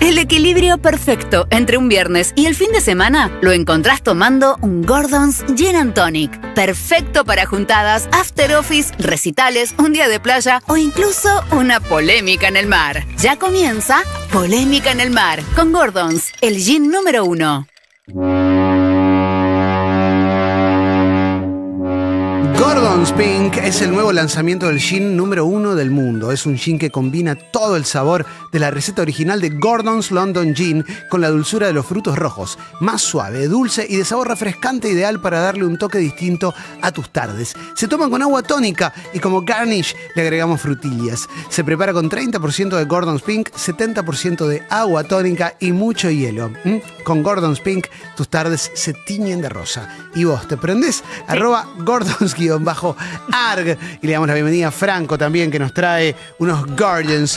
El equilibrio perfecto entre un viernes y el fin de semana lo encontrás tomando un Gordon's Gin and Tonic. Perfecto para juntadas, after office, recitales, un día de playa o incluso una polémica en el mar. Ya comienza Polémica en el Mar con Gordon's, el gin número 1. Gordon's Pink es el nuevo lanzamiento del gin número 1 del mundo. Es un gin que combina todo el sabor de la receta original de Gordon's London Gin con la dulzura de los frutos rojos. Más suave, dulce y de sabor refrescante, ideal para darle un toque distinto a tus tardes. Se toma con agua tónica y como garnish le agregamos frutillas. Se prepara con 30% de Gordon's Pink, 70% de agua tónica y mucho hielo. Con Gordon's Pink tus tardes se tiñen de rosa. ¿Y vos te prendés? Sí. @Gordons_ARG. Y le damos la bienvenida a Franco también, que nos trae unos Gordons.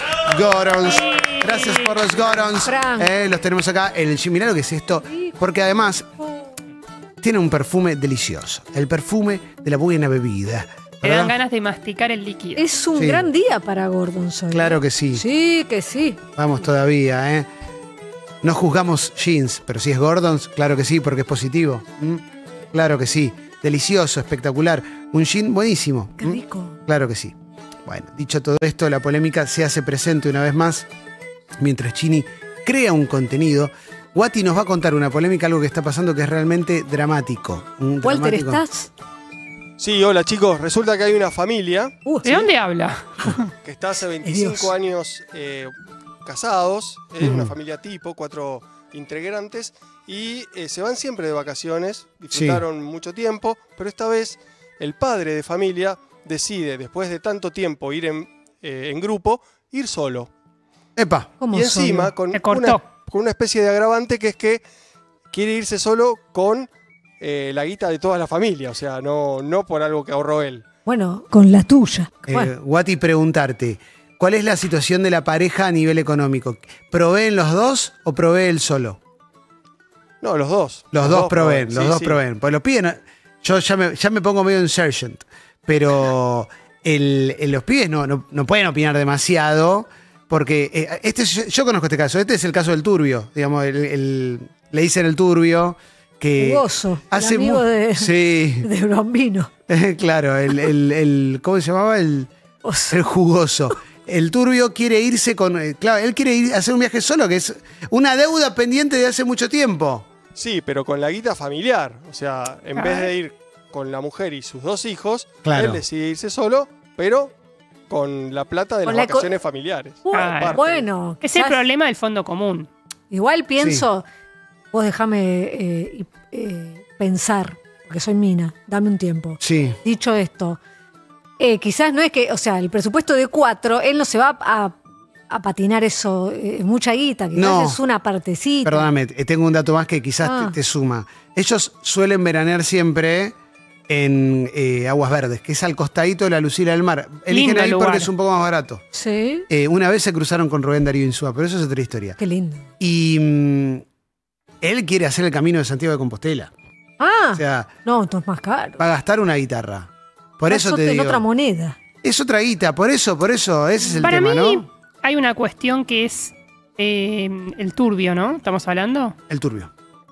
Gracias por los Gordons. Los tenemos acá. Mirá lo que es esto. Porque además tiene un perfume delicioso. El perfume de la buena bebida. Te dan ganas de masticar el líquido. Es un gran día para Gordon's hoy. Claro que sí. Sí, que sí. Vamos todavía, ¿eh? No juzgamos jeans, pero si es Gordon's, claro que sí, porque es positivo. Claro que sí. Delicioso, espectacular. Un gin buenísimo. Qué rico. Claro que sí. Bueno, dicho todo esto, la polémica se hace presente una vez más. Mientras Chini crea un contenido, Guati nos va a contar una polémica, algo que está pasando que es realmente dramático. Walter, ¿estás? Sí, hola chicos. Resulta que hay una familia. ¿De dónde habla? Que está hace 25 años casados. Es una familia tipo, 4 integrantes. Y se van siempre de vacaciones. Disfrutaron mucho tiempo. Pero esta vez el padre de familia decide, después de tanto tiempo ir en grupo, ir solo. ¡Epa! Y encima con una especie de agravante, que es que quiere irse solo con la guita de toda la familia. O sea, no por algo que ahorró él. Bueno, con la tuya. Guati, preguntarte, ¿cuál es la situación de la pareja a nivel económico? ¿Proveen los dos o provee él solo? No, los dos. Los dos proveen. Pues los piden. Yo ya me pongo medio en Sergeant. Pero los pibes no pueden opinar demasiado. Porque yo conozco este caso. Este es el caso del turbio. Digamos, le dicen el turbio. Que jugoso. Hace el amigo de Brombino. Claro, ¿cómo se llamaba? El jugoso. El turbio quiere irse con... Claro, él quiere hacer un viaje solo, que es una deuda pendiente de hace mucho tiempo. Sí, pero con la guita familiar. O sea, en vez de ir con la mujer y sus 2 hijos, él decide irse solo, pero con la plata de las vacaciones familiares. Bueno. Es el problema del fondo común. Igual pienso... Vos déjame pensar, porque soy mina, dame un tiempo. Sí. Dicho esto, quizás no es que, o sea, el presupuesto de 4, él no se va a patinar eso, mucha guita, quizás es una partecita. Perdóname, tengo un dato más que quizás te suma. Ellos suelen veranear siempre en Aguas Verdes, que es al costadito de la Lucila del Mar. Eligen ahí porque es un poco más barato. Sí. Una vez se cruzaron con Rubén Darío Insúa, pero eso es otra historia. Qué lindo. Y... él quiere hacer el camino de Santiago de Compostela. O sea, no, entonces más caro. Va a gastar una guitarra. Por eso te digo. En otra moneda. Es otra guita, por eso, ese es el tema, ¿no? Para mí hay una cuestión que es el turbio, ¿no? ¿Estamos hablando? El turbio.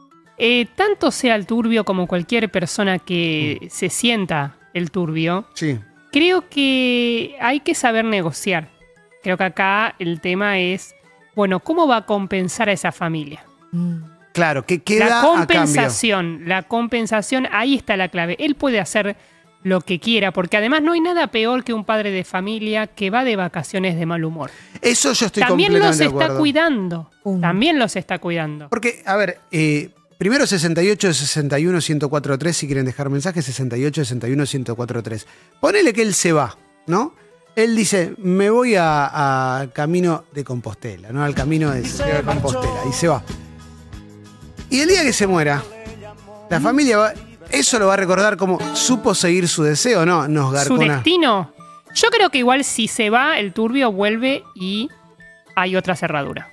Tanto sea el turbio como cualquier persona que se sienta el turbio, creo que hay que saber negociar. Creo que acá el tema es, bueno, ¿cómo va a compensar a esa familia? Claro, ¿qué queda a cambio? La compensación, ahí está la clave. Él puede hacer lo que quiera, porque además no hay nada peor que un padre de familia que va de vacaciones de mal humor. Eso yo estoy completamente de acuerdo. También los está cuidando. Porque, a ver, primero 68 61 1043, si quieren dejar mensajes, 68 61 1043. Ponele que él se va, ¿no? Él dice, me voy a camino de Compostela, ¿no? Al camino de Santiago de Compostela, y se va. Y el día que se muera, la familia eso lo va a recordar como supo seguir su deseo, ¿no? ¿Su destino? Yo creo que igual si se va, el turbio vuelve y hay otra cerradura.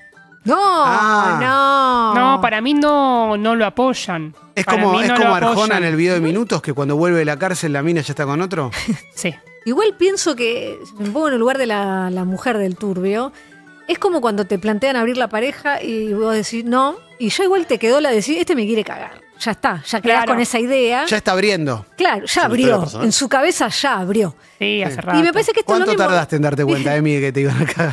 No, para mí no lo apoyan. Es como Arjona en el video de Minutos, que cuando vuelve de la cárcel la mina ya está con otro. Sí. Igual pienso que, me pongo en el lugar de la mujer del turbio, Es como cuando te plantean abrir la pareja y vos decís no, y ya igual te quedó la de decir, este me quiere cagar. Ya está, ya quedás con esa idea. Ya está abriendo. Claro, ya abrió. En su cabeza ya abrió. Sí, hace rato. Y me parece que esto ¿Cuánto tardaste en darte cuenta de mí que te iban a cagar?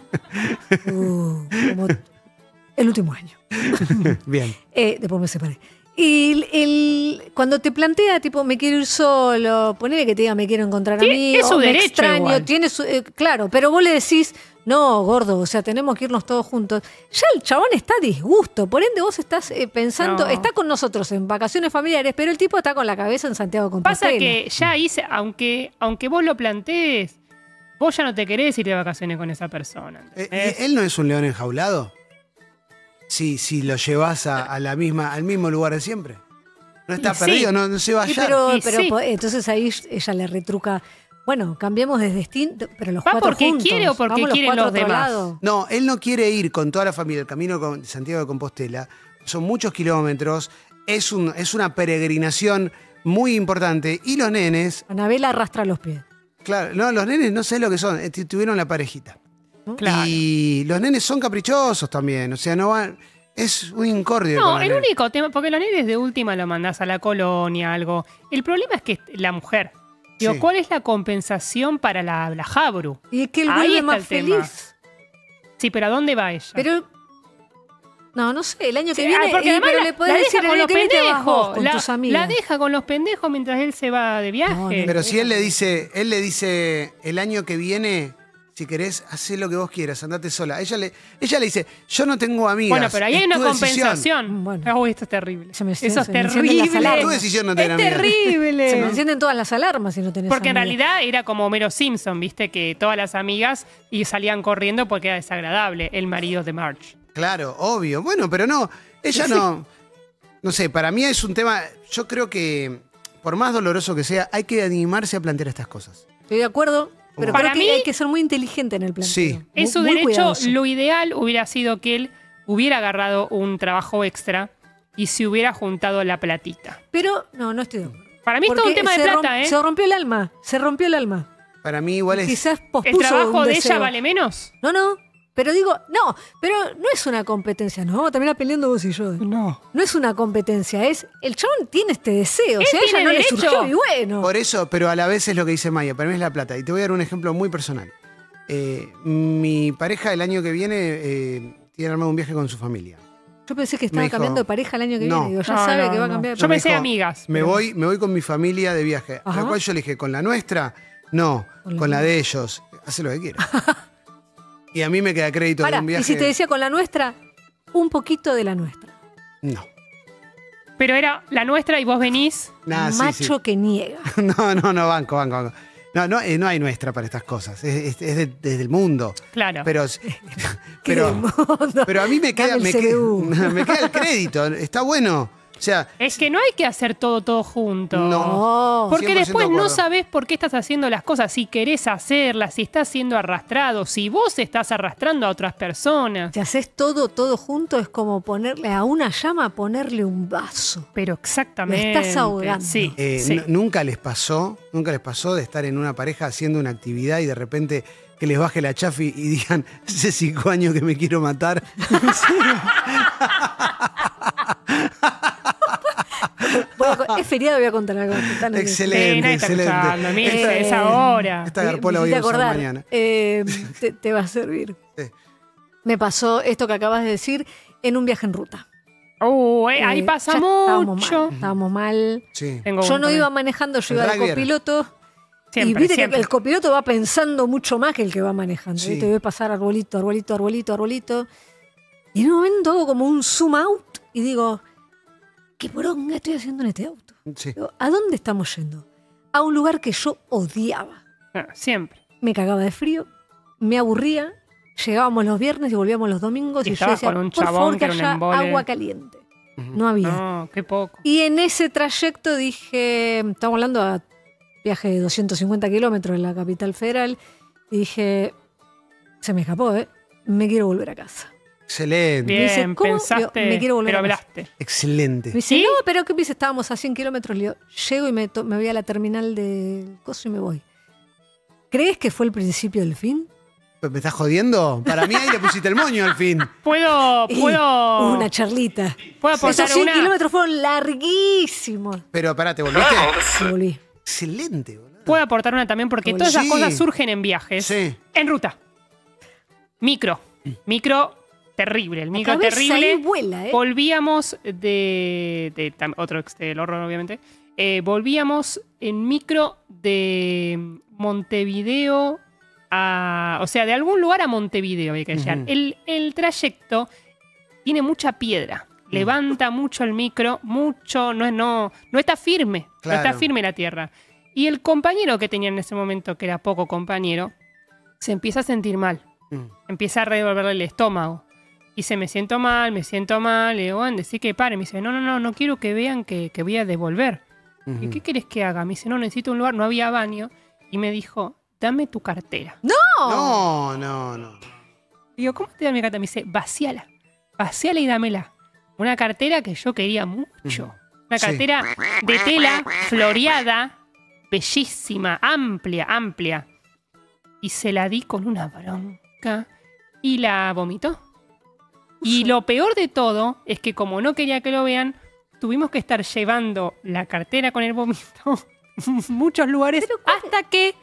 Como el último año. Bien. Después me separé. Y cuando te plantea, tipo, me quiero ir solo, ponele que te diga, me quiero encontrar a mí, es su me derecho extraño, igual. tiene claro, pero vos le decís, no, gordo, o sea, tenemos que irnos todos juntos. Ya el chabón está a disgusto, por ende vos estás pensando, está con nosotros en vacaciones familiares, pero el tipo está con la cabeza en Santiago de Compostela. Pasa que ya hice, aunque vos lo plantees, vos ya no te querés ir de vacaciones con esa persona. ¿Él no es un león enjaulado? Si lo llevas al mismo lugar de siempre. No está perdido, no se va a hallar. Pero entonces ahí ella le retruca, bueno, cambiemos de destino, pero los cuatro porque juntos. quiere o porque quieren los demás. No, él no quiere ir con toda la familia. El camino de Santiago de Compostela son muchos kilómetros, es una peregrinación muy importante. Y los nenes... Anabela arrastra los pies. Claro, no, los nenes no sé lo que son, tuvieron la parejita. Claro. Y los nenes son caprichosos también, o sea, no van... Es un incordio. No, el único tema, porque los nenes de última lo mandás a la colonia, algo. El problema es que la mujer. Digo, ¿cuál es la compensación para la Jabru? Y es que él vuelve más feliz. Sí, pero ¿a dónde va ella? Pero... No sé, el año que viene... Porque además pero le podés decir con los pendejos. con tus amigas. La deja con los pendejos mientras él se va de viaje. Pero si él le dice el año que viene... Si querés, hacé lo que vos quieras, andate sola. Ella le dice, yo no tengo amigas. Bueno, pero ahí hay una compensación. Decisión. Bueno. Uy, esto es terrible. Eso es terrible. Tu decisión no tener amigas. Es terrible. Se me encienden todas las alarmas si no tenés porque amigas. En realidad era como Homero Simpson, viste, que todas las amigas y salían corriendo porque era desagradable el marido de Marge. Claro, obvio. Bueno, pero no, ella no... No sé, para mí es un tema... Yo creo que, por más doloroso que sea, hay que animarse a plantear estas cosas. Estoy de acuerdo. Pero para creo que mí, hay que ser muy inteligente en el planteo. Sí. En su derecho, cuidadoso. Lo ideal hubiera sido que él hubiera agarrado un trabajo extra y se hubiera juntado la platita. Pero no estoy de acuerdo. Para mí es todo un tema de plata, ¿eh? Se rompió el alma. Para mí igual es... Quizás pospuso ¿El trabajo un de deseo. ella vale menos? No. Pero digo, pero no es una competencia. Nos vamos a terminar peleando vos y yo. No es una competencia, es... El chabón tiene este deseo. O sea, a ella no le surgió y bueno. Por eso, pero a la vez es lo que dice Maya. Para mí es la plata. Y te voy a dar un ejemplo muy personal. Mi pareja el año que viene tiene armado un viaje con su familia. Yo pensé que estaba cambiando de pareja el año que viene. Digo, ya sabe que va a cambiar de pareja. Yo pensé amigas. Me voy con mi familia de viaje. A la cual yo le dije, ¿con la nuestra? No, con la de ellos. Hace lo que quiera. Y a mí me queda crédito de un viaje. Y si te decía con la nuestra, un poquito de la nuestra. No. Pero era la nuestra y vos venís. Macho que niega. No, banco. No hay nuestra para estas cosas. Es desde el mundo. Claro. Pero a mí me queda el crédito. Está bueno. O sea, es que no hay que hacer todo junto. No. Porque después no sabés por qué estás haciendo las cosas. Si querés hacerlas, si estás siendo arrastrado, si vos estás arrastrando a otras personas. Si haces todo junto, es como ponerle a una llama, ponerle un vaso. Pero exactamente. Me estás ahogando. Sí. ¿Nunca les pasó de estar en una pareja haciendo una actividad y de repente que les baje la chafi y digan, hace 5 años que me quiero matar? Es feriado, voy a contar algo. Excelente. Es ahora. Esta garpola voy a usar mañana. Te va a servir. Sí. Me pasó esto que acabas de decir en un viaje en ruta. Ahí pasa mucho. Estábamos mal. Sí. Yo no iba manejando, yo iba de copiloto. Siempre, y viste que el copiloto va pensando mucho más que el que va manejando. Sí. Te ve pasar arbolito. Y en un momento hago como un zoom out y digo, ¿qué poronga estoy haciendo en este auto? Sí. Digo, ¿a dónde estamos yendo? A un lugar que yo odiaba. Siempre. Me cagaba de frío, me aburría, llegábamos los viernes y volvíamos los domingos y yo decía, con un por favor, que era haya agua caliente. No había. No, qué poco. Y en ese trayecto dije, estamos hablando de viaje de 250 kilómetros en la capital federal, y dije, se me escapó, me quiero volver a casa. Excelente. Bien, dice, ¿cómo? pensaste, Digo, me quiero volver pero a casa. hablaste. Excelente. Me dice, no, pero ¿qué dice? Estábamos a 100 kilómetros. Le digo, llego y me voy a la terminal del coso y me voy. ¿Crees que fue el principio del fin? ¿Me estás jodiendo? Para mí ahí le pusiste el moño al fin. Puedo. Una charlita. Puedo aportar Esos 100 kilómetros fueron larguísimos. Pero pará, ¿te volviste? Me volví. Excelente, boludo. Puedo aportar una también porque todas esas cosas surgen en viajes. Sí. En ruta. Micro, terrible. El micro terrible. Ahí vuela, Volvíamos otro del horror, obviamente. Volvíamos en micro de Montevideo o sea, de algún lugar a Montevideo, hay que decir. El trayecto tiene mucha piedra. Levanta mucho el micro, no está firme. Claro. No está firme la tierra. Y el compañero que tenía en ese momento, que era poco compañero, se empieza a sentir mal. Empieza a revolverle el estómago. Y dice, me siento mal. Le digo, bueno, decí que pare. Me dice, no quiero que vean que voy a devolver. ¿Y qué querés que haga? Me dice, no, necesito un lugar, no había baño. Y me dijo, dame tu cartera. No. Digo, ¿cómo te da mi cartera? Me dice, vacíala y dámela. Una cartera que yo quería mucho. Una cartera de tela floreada, bellísima, amplia. Y se la di con una bronca y la vomitó. Y lo peor de todo es que como no quería que lo vean, tuvimos que estar llevando la cartera con el vómito muchos lugares hasta que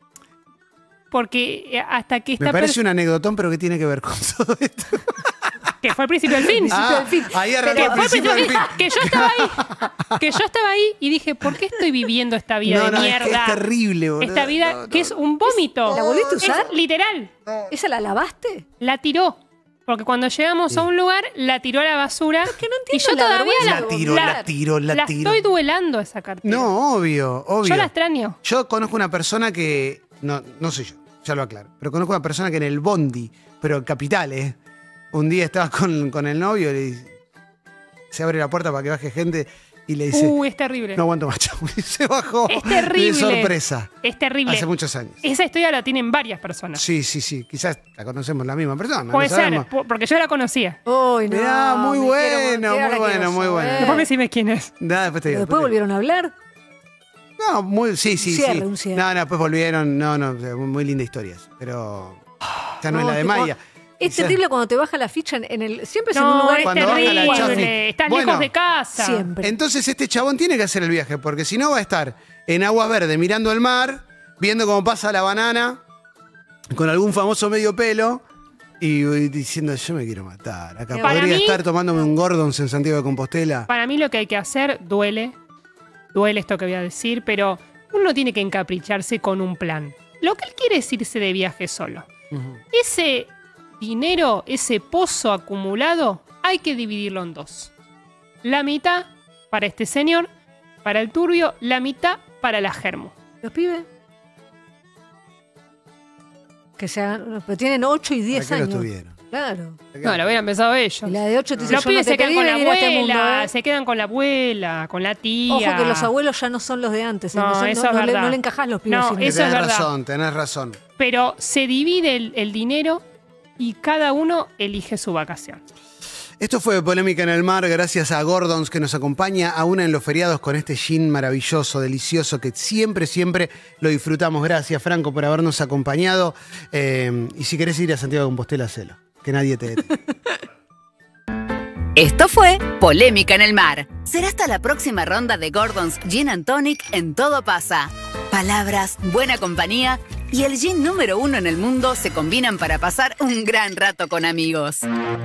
Me parece un anecdotón, pero que tiene que ver con todo esto. Que fue al principio del fin. Ahí arrancó el principio del fin. Que yo estaba ahí y dije, ¿por qué estoy viviendo esta vida de mierda? Es que es terrible, boludo. Esta vida que es un vómito. ¿La volviste a usar? Es literal. ¿Esa la lavaste? La tiró. Porque cuando llegamos a un lugar, la tiró a la basura. Es que no entiendo. Y yo todavía la tiró. Estoy duelando esa cartera. No, obvio. Yo la extraño. Yo conozco una persona que... No soy yo, ya lo aclaro. Pero conozco una persona que en el bondi, pero en Capital, un día estaba con el novio y se abre la puerta para que baje gente y le dice... es terrible. No aguanto más, chau. Y se bajó. Es terrible. De sorpresa. Es terrible. Hace muchos años. Esa historia la tienen varias personas. Sí. Quizás la conocemos la misma persona. Puede ser, porque yo la conocía. Uy, no. Mirá, muy bueno. Después me decime quién es. Después te digo. ¿Después volvieron a hablar? No, sí. Cierre. No, después volvieron. Muy linda historia. Pero ya no es la de Maya. Es terrible cuando te baja la ficha siempre es en un lugar... Es cuando baja la terrible. Estás lejos de casa. Siempre. Entonces este chabón tiene que hacer el viaje, porque si no va a estar en Agua Verde mirando el mar, viendo cómo pasa la banana, con algún famoso medio pelo, y diciendo, yo me quiero matar. Acá podría estar tomándome un Gordons en Santiago de Compostela. Para mí lo que hay que hacer duele esto que voy a decir, pero uno tiene que encapricharse con un plan. Lo que él quiere es irse de viaje solo. Ese dinero, ese pozo acumulado, hay que dividirlo en dos. La mitad para este señor, para el turbio, la mitad para la germo. ¿Los pibes? Pero tienen 8 y 10 años. ¿Para qué lo tuvieron? Claro. No, lo hubieran empezado ellos. Y la de 8 te dice, los pibes se quedan con la abuela, se quedan con la abuela, con la tía. Ojo que los abuelos ya no son los de antes. No, eso es verdad. No le encajás los pibes. No, eso es verdad. Tenés razón. Pero se divide el dinero y cada uno elige su vacación. Esto fue Polémica en el Mar, gracias a Gordons que nos acompaña aún en los feriados con este gin maravilloso, delicioso, que siempre lo disfrutamos. Gracias, Franco, por habernos acompañado. Y si querés ir a Santiago de Compostela, hacelo. Que nadie te detenga. Esto fue Polémica en el Mar. Será hasta la próxima ronda de Gordons Gin and Tonic en Todo Pasa. Palabras, buena compañía y el gin número 1 en el mundo se combinan para pasar un gran rato con amigos.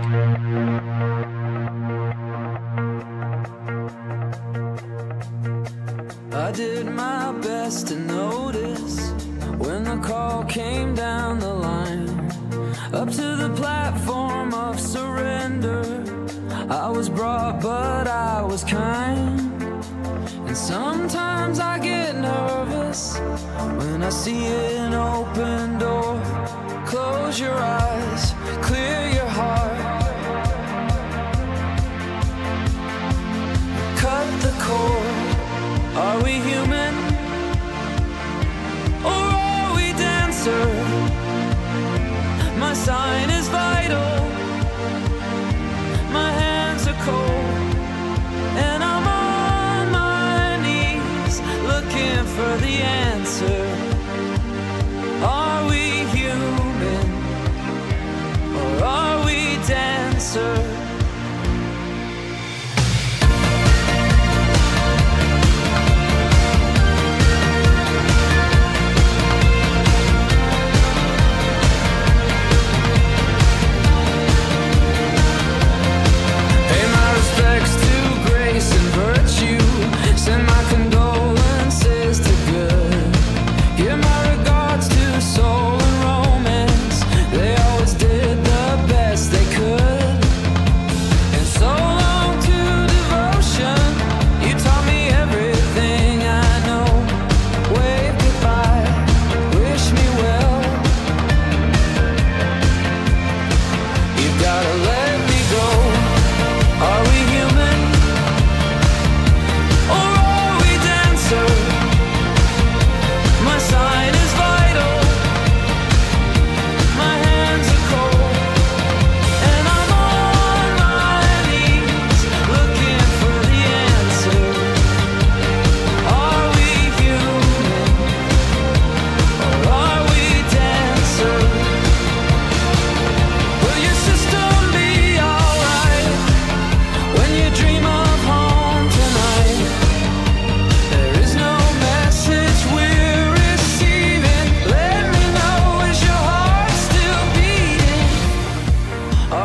I did my best to notice when the call came down the line. Up to the platform of surrender, I was brought but I was kind. And sometimes I get nervous when I see an open door. Close your eyes, clear your heart. Cut the cord. Are we human? Or are we dancer? My sign is vital. My hands are cold. And I'm on my knees looking for the answer. Are we human?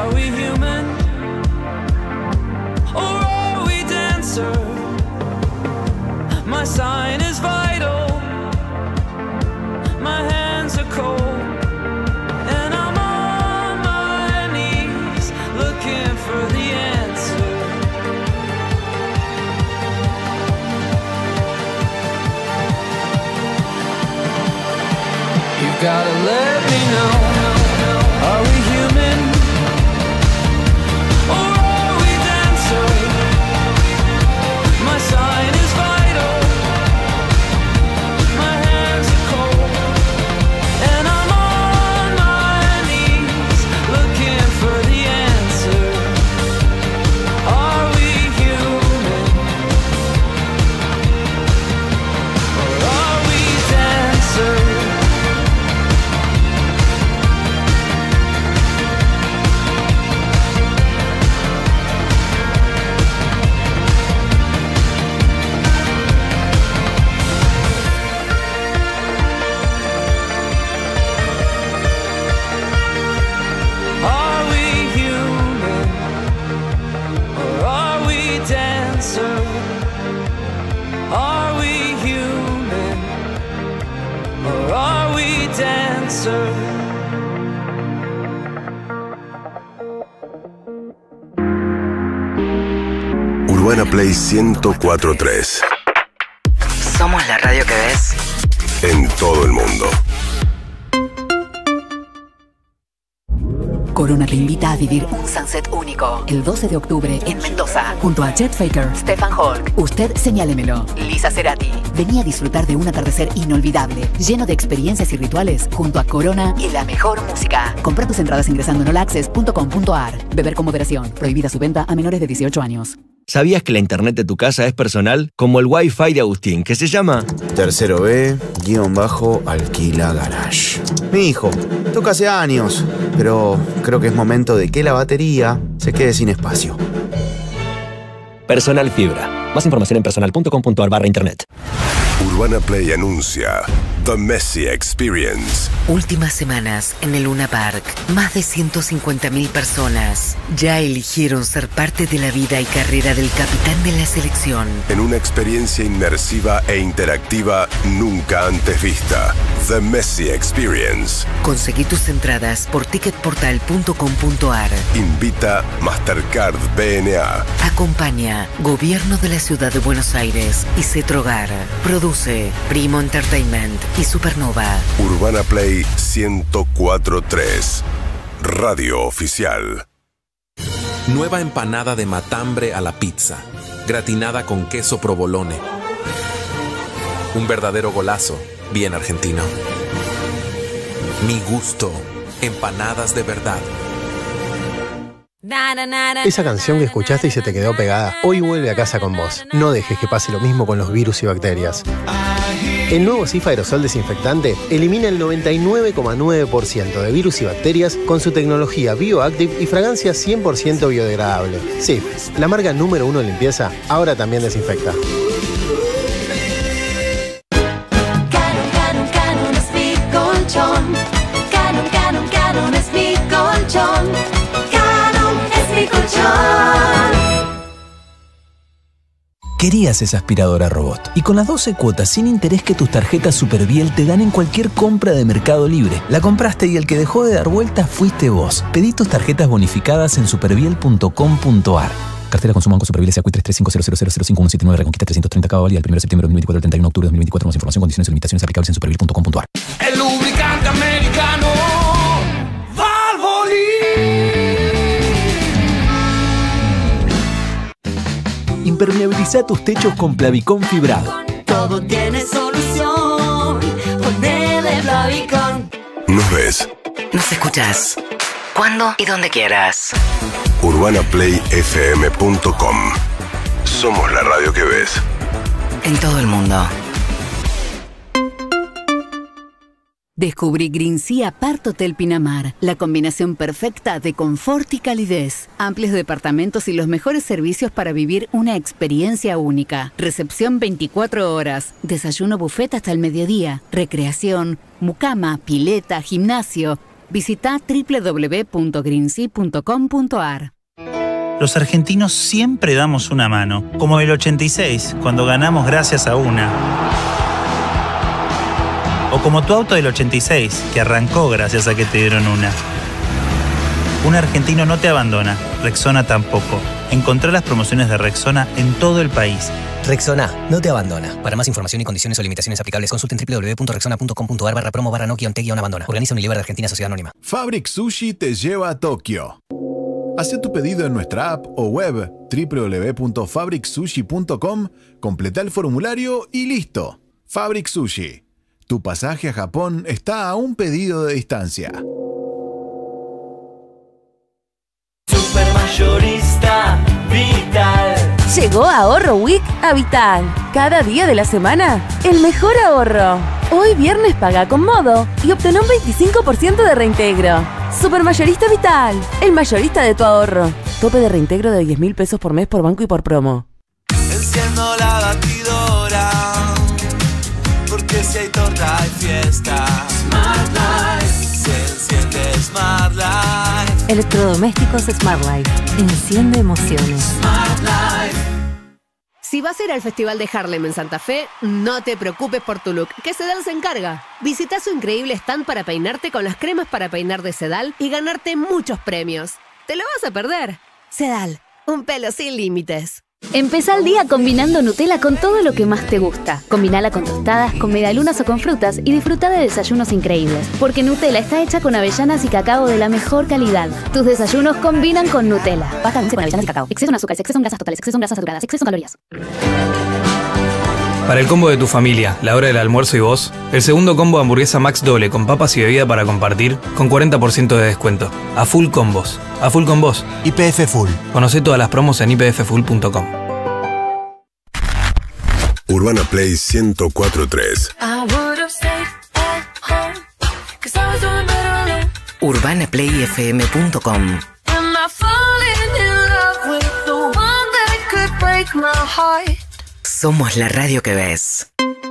Are we human? Or are we dancer? My sign is vital. My hands are cold. And I'm on my knees looking for the answer. You've gotta let me know. Are we human? Or are we dancer? My sign is vital. My hands are cold. And I'm on my knees looking for the answer. Are we human? Or are we dancer? Are we human? Or are we dancer? Are we human? Or are we dancer? Urbana Play 104.3. Somos la radio que ves en todo el mundo. Corona te invita a vivir un sunset único el 12 de octubre en Mendoza, junto a Chet Faker, Stefan Holk, Usted Señálemelo, Lisa Cerati. Vení a disfrutar de un atardecer inolvidable, lleno de experiencias y rituales, junto a Corona y la mejor música. Compra tus entradas ingresando en allAccess.com.ar. Beber con moderación. Prohibida su venta a menores de 18 años. ¿Sabías que la internet de tu casa es personal? Como el Wi-Fi de Agustín, que se llama Tercero B-Alquila Garage. Mi hijo toca hace años, pero creo que es momento de que la batería se quede sin espacio. Personal Fibra. Más información en personal.com.ar/internet. Urbana Play anuncia The Messi Experience. Últimas semanas en el Luna Park. Más de 150.000 personas ya eligieron ser parte de la vida y carrera del capitán de la selección. En una experiencia inmersiva e interactiva nunca antes vista. The Messi Experience. Conseguí tus entradas por ticketportal.com.ar. Invita Mastercard BNA. Acompaña Gobierno de la Ciudad de Buenos Aires y Cetrogar. Produce Primo Entertainment y Supernova. Urbana Play 104.3. Radio oficial. Nueva empanada de matambre a la pizza, gratinada con queso provolone. Un verdadero golazo, bien argentino. Mi gusto, empanadas de verdad. Esa canción que escuchaste y se te quedó pegada, hoy vuelve a casa con vos. No dejes que pase lo mismo con los virus y bacterias. El nuevo Cif Aerosol Desinfectante elimina el 99,9% de virus y bacterias con su tecnología BioActive y fragancia 100% biodegradable. Cif, la marca número 1 en limpieza, ahora también desinfecta. Canon es mi colchón. Canon es mi colchón. Canon es mi colchón. Querías esa aspiradora robot y con las 12 cuotas sin interés que tus tarjetas Superviel te dan en cualquier compra de Mercado Libre. La compraste y el que dejó de dar vueltas fuiste vos. Pedí tus tarjetas bonificadas en superviel.com.ar. Cartera Consumo Banco Superviel S.A. 3350000517 Reconquista 330 Cabo Valía el 1 de septiembre de 2024 al 31 de octubre de 2024. Más información, condiciones y limitaciones aplicables en superviel.com.ar. El lubricante americano Impermeabiliza tus techos con Plavicón fibrado. Todo tiene solución. Ponele Plavicón. Nos ves. Nos escuchás cuando y donde quieras. UrbanaPlayFM.com. Somos la radio que ves en todo el mundo. Descubrí Green Sea Apart Hotel Pinamar, la combinación perfecta de confort y calidez. Amplios departamentos y los mejores servicios para vivir una experiencia única. Recepción 24 horas, desayuno buffet hasta el mediodía, recreación, mucama, pileta, gimnasio. Visita www.greensea.com.ar. Los argentinos siempre damos una mano, como el 86, cuando ganamos gracias a una. O como tu auto del 86, que arrancó gracias a que te dieron una. Un argentino no te abandona, Rexona tampoco. Encontrá las promociones de Rexona en todo el país. Rexona no te abandona. Para más información y condiciones o limitaciones aplicables, consulten www.rexona.com.ar/promo/no-te-abandona. Organiza Unilever de Argentina Sociedad Anónima. Fabric Sushi te lleva a Tokio. Haz tu pedido en nuestra app o web www.fabricsushi.com, completa el formulario y listo. Fabric Sushi. Tu pasaje a Japón está a un pedido de distancia. Supermayorista Vital. Llegó Ahorro Week a Vital. Cada día de la semana, el mejor ahorro. Hoy viernes paga con Modo y obtén un 25% de reintegro. Supermayorista Vital, el mayorista de tu ahorro. Tope de reintegro de 10.000 pesos por mes por banco y por promo. Enciendo la batidora, porque si hay torta hay fiesta. Smart Life. Se enciende Smart Life. Electrodomésticos Smart Life. Enciende emociones. Smart Life. Si vas a ir al Festival de Harlem en Santa Fe, no te preocupes por tu look, que Sedal se encarga. Visita su increíble stand para peinarte con las cremas para peinar de Sedal y ganarte muchos premios. ¿Te lo vas a perder? Sedal, un pelo sin límites. Empezá el día combinando Nutella con todo lo que más te gusta. Combinala con tostadas, con medialunas o con frutas y disfruta de desayunos increíbles. Porque Nutella está hecha con avellanas y cacao de la mejor calidad. Tus desayunos combinan con Nutella. Baja dulce con avellanas y cacao. Exceso en azúcar, exceso en grasas totales, exceso en grasas saturadas, exceso en calorías. Para el combo de tu familia, la hora del almuerzo y vos, el segundo combo de hamburguesa Max doble con papas y bebida para compartir con 40% de descuento. A full con vos. A full con vos. YPF Full. Conocé todas las promos en ypffull.com. Urbana Play 104.3. UrbanaPlayFM.com. Somos la radio que ves.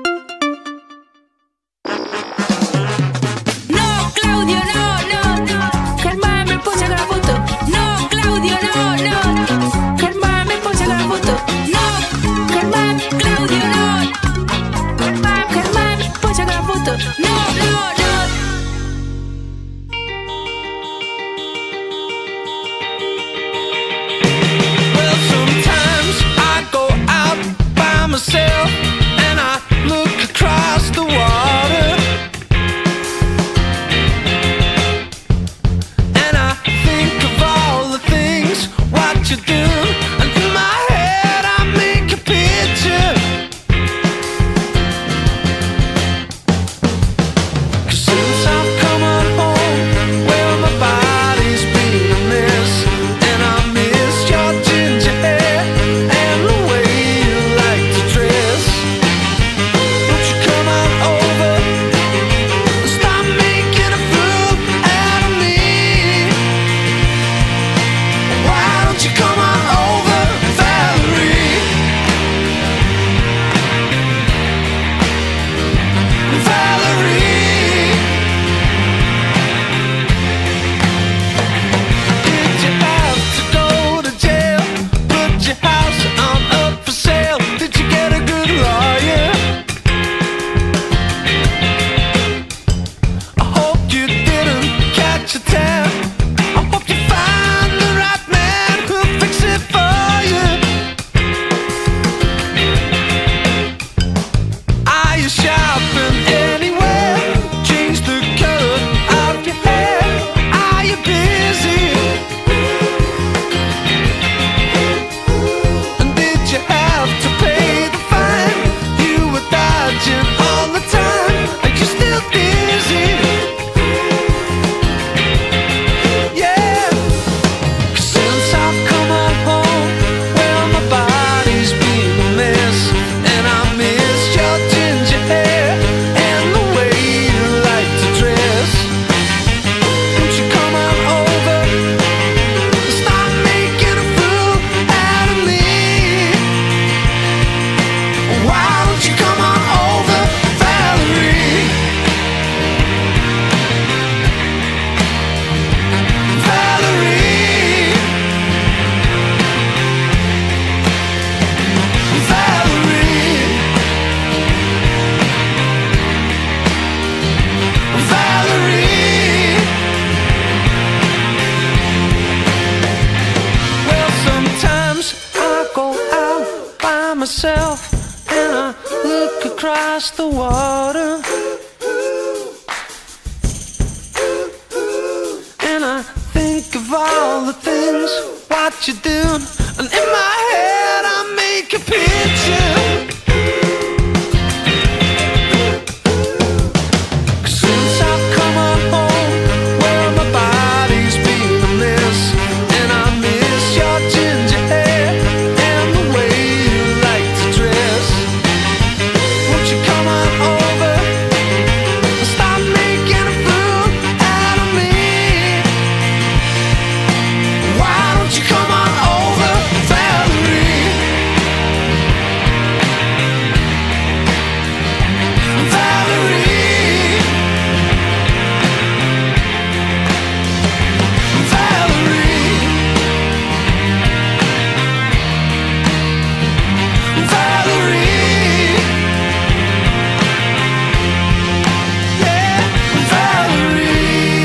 No, Claudio, no. Germán me pone con la foto. No, Claudio, no. Germán me pone con la foto. No, Germán, Claudio, no. Germán me pone con la foto. No. Well, sometimes I go out by myself and I look across the water and I think of all the things what you do, and in my head I make a picture. 'Cause since I've come on home, well my body's been a mess, and I miss your ginger hair and the way you like to dress. across the water. And I think of all the things what you're doing, and in my head I make a picture. Since I've come on home, well my body's been a mess, and I miss your ginger hair and the way you like to dress. Won't you come on over and stop making a fool out of me? Why don't you come on over, Valerie? Valerie, Valerie, Valerie, yeah, Valerie.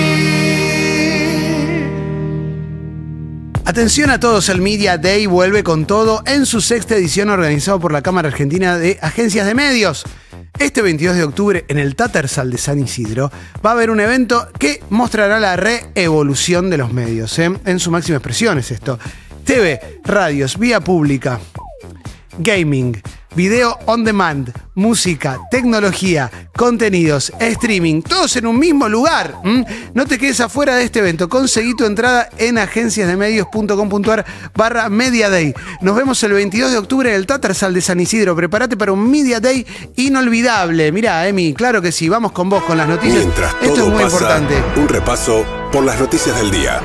Atención a todos, el Media Day vuelve con todo en su 6ª edición organizado por la Cámara Argentina de Agencias de Medios. Este 22 de octubre en el Tattersall de San Isidro va a haber un evento que mostrará la reevolución de los medios, en su máxima expresión es esto. TV, radios, vía pública, gaming, video on demand, música, tecnología, contenidos, streaming, todos en un mismo lugar. No te quedes afuera de este evento. Conseguí tu entrada en agenciasdemedios.com.ar/Media Day. Nos vemos el 22 de octubre en el Tattersall de San Isidro. Prepárate para un Media Day inolvidable. Mirá, Emi, claro que sí. Vamos con vos con las noticias. Mientras Esto todo es muy pasa, importante. un repaso por las noticias del día.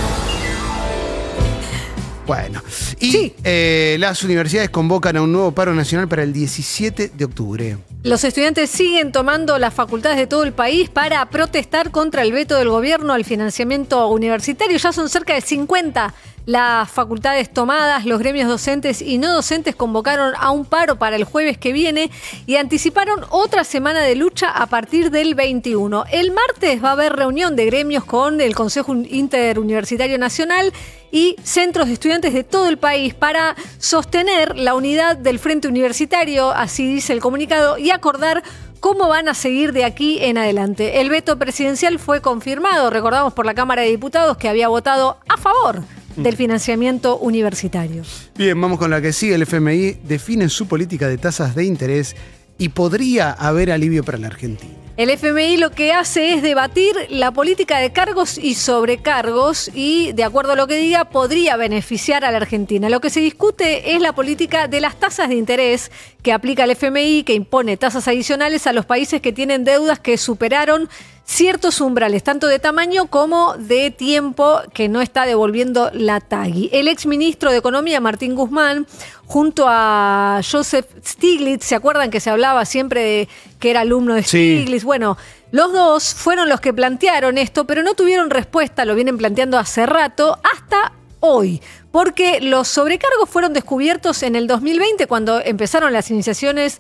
Bueno, y las universidades convocan a un nuevo paro nacional para el 17 de octubre. Los estudiantes siguen tomando las facultades de todo el país para protestar contra el veto del gobierno al financiamiento universitario. Ya son cerca de 50 las facultades tomadas. Los gremios docentes y no docentes convocaron a un paro para el jueves que viene y anticiparon otra semana de lucha a partir del 21. El martes va a haber reunión de gremios con el Consejo Interuniversitario Nacional y centros de estudiantes de todo el país para sostener la unidad del Frente Universitario, así dice el comunicado, y acordar cómo van a seguir de aquí en adelante. El veto presidencial fue confirmado, recordamos, por la Cámara de Diputados, que había votado a favor del financiamiento universitario. Bien, vamos con la que sigue. El FMI define su política de tasas de interés y podría haber alivio para la Argentina. El FMI lo que hace es debatir la política de cargos y sobrecargos y, de acuerdo a lo que diga, podría beneficiar a la Argentina. Lo que se discute es la política de las tasas de interés que aplica el FMI, que impone tasas adicionales a los países que tienen deudas que superaron ciertos umbrales, tanto de tamaño como de tiempo, que no está devolviendo la TAGI. El exministro de Economía, Martín Guzmán, junto a Joseph Stiglitz, ¿se acuerdan que se hablaba siempre de que era alumno de Stiglitz? Sí. Bueno, los dos fueron los que plantearon esto, pero no tuvieron respuesta, lo vienen planteando hace rato, hasta hoy, porque los sobrecargos fueron descubiertos en el 2020, cuando empezaron las negociaciones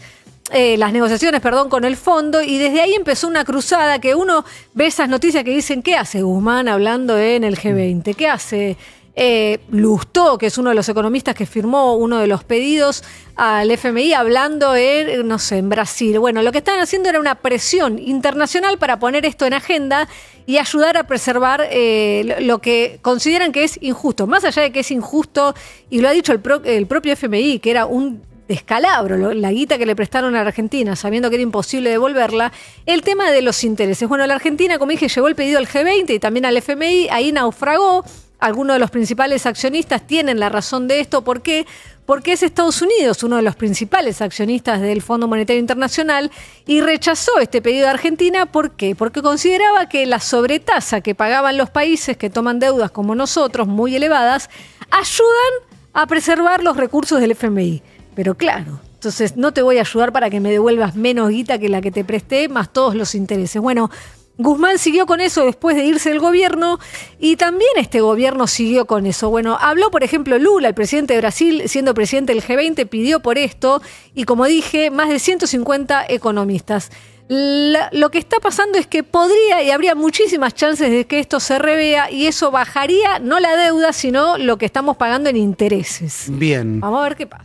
con el fondo, y desde ahí empezó una cruzada que uno ve esas noticias que dicen, ¿qué hace Guzmán hablando en el G20? ¿Qué hace Lustó, que es uno de los economistas que firmó uno de los pedidos al FMI, hablando en Brasil? Bueno, lo que estaban haciendo era una presión internacional para poner esto en agenda y ayudar a preservar lo que consideran que es injusto. Más allá de que es injusto, y lo ha dicho el propio FMI, que era un descalabro la guita que le prestaron a la Argentina, sabiendo que era imposible devolverla, el tema de los intereses. Bueno, la Argentina, como dije, llevó el pedido al G20 y también al FMI, ahí naufragó. Algunos de los principales accionistas tienen la razón de esto. ¿Por qué? Porque es Estados Unidos uno de los principales accionistas del Fondo Monetario Internacional y rechazó este pedido de Argentina. ¿Por qué? Porque consideraba que la sobretasa que pagaban los países que toman deudas como nosotros, muy elevadas, ayudan a preservar los recursos del FMI. Pero claro, entonces no te voy a ayudar para que me devuelvas menos guita que la que te presté, más todos los intereses. Bueno, Guzmán siguió con eso después de irse del gobierno y también este gobierno siguió con eso. Bueno, habló, por ejemplo, Lula, el presidente de Brasil, siendo presidente del G20, pidió por esto y, como dije, más de 150 economistas. Lo que está pasando es que podría y habría muchísimas chances de que esto se revea y eso bajaría no la deuda, sino lo que estamos pagando en intereses. Bien. Vamos a ver qué pasa.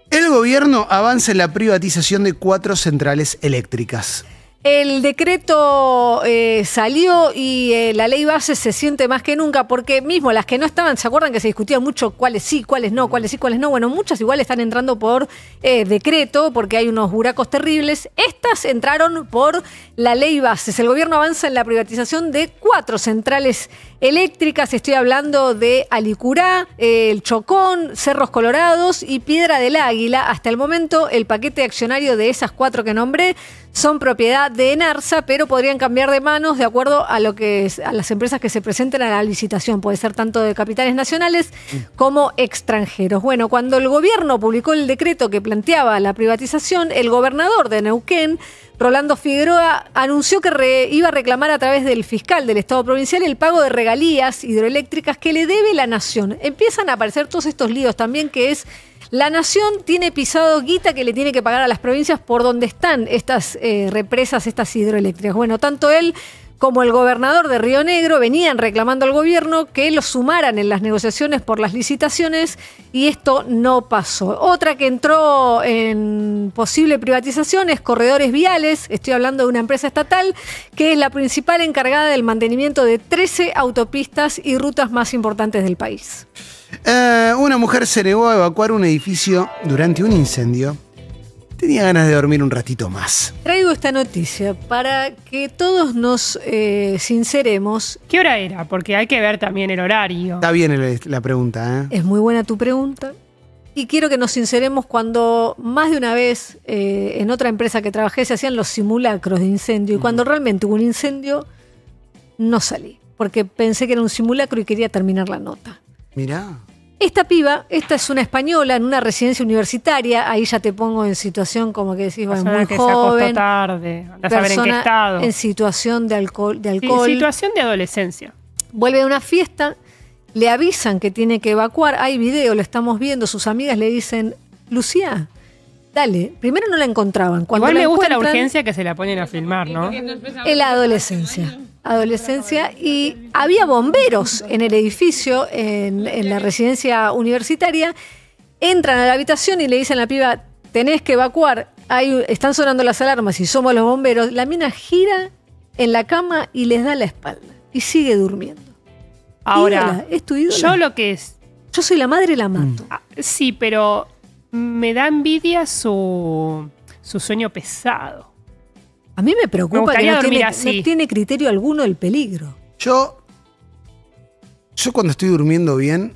El gobierno avanza en la privatización de 4 centrales eléctricas. El decreto salió y la ley base se siente más que nunca porque mismo las que no estaban, ¿se acuerdan que se discutía mucho cuáles sí, cuáles no, cuáles sí, cuáles no? Bueno, muchas igual están entrando por decreto porque hay unos buracos terribles. Estas entraron por la ley base. El gobierno avanza en la privatización de 4 centrales eléctricas. Estoy hablando de Alicurá, El Chocón, Cerros Colorados y Piedra del Águila. Hasta el momento el paquete accionario de esas 4 que nombré son propiedad de Enarsa, pero podrían cambiar de manos de acuerdo a lo que es, a las empresas que se presenten a la licitación. Puede ser tanto de capitales nacionales como extranjeros. Bueno, cuando el gobierno publicó el decreto que planteaba la privatización, el gobernador de Neuquén, Rolando Figueroa, anunció que iba a reclamar a través del fiscal del Estado provincial el pago de regalías hidroeléctricas que le debe la nación. Empiezan a aparecer todos estos líos también, que es la nación tiene pisado guita que le tiene que pagar a las provincias por donde están estas represas, estas hidroeléctricas. Bueno, tanto él como el gobernador de Río Negro venían reclamando al gobierno que los sumaran en las negociaciones por las licitaciones y esto no pasó. Otra que entró en posible privatización es Corredores Viales. Estoy hablando de una empresa estatal que es la principal encargada del mantenimiento de 13 autopistas y rutas más importantes del país. Una mujer se negó a evacuar un edificio durante un incendio. Tenía ganas de dormir un ratito más. Traigo esta noticia para que todos nos sinceremos. ¿Qué hora era? Porque hay que ver también el horario. Está bien la pregunta, ¿eh? Es muy buena tu pregunta. Y quiero que nos sinceremos cuando más de una vez en otra empresa que trabajé se hacían los simulacros de incendio. Y cuando realmente hubo un incendio, no salí. Porque pensé que era un simulacro y quería terminar la nota. Mirá. Esta piba, esta es una española en una residencia universitaria, ahí ya te pongo en situación como que decís, bueno, muy que joven, se acostó tarde, andá a saber en qué estado. En situación de alcohol. Sí, situación de adolescencia. Vuelve de una fiesta, le avisan que tiene que evacuar, hay video, lo estamos viendo, sus amigas le dicen, Lucía, dale, primero no la encontraban. Cuando igual la me gusta la encuentran, urgencia que se la ponen a filmar, ¿no? En la adolescencia. Y había bomberos en el edificio, en la residencia universitaria. Entran a la habitación y le dicen a la piba, tenés que evacuar, están sonando las alarmas y somos los bomberos. La mina gira en la cama y les da la espalda y sigue durmiendo. Ahora, ídola, es tu ídola. yo lo que es... Yo soy la madre, la mato. Sí, pero me da envidia su sueño pesado. A mí me preocupa que no así. tiene criterio alguno del peligro. Yo cuando estoy durmiendo bien,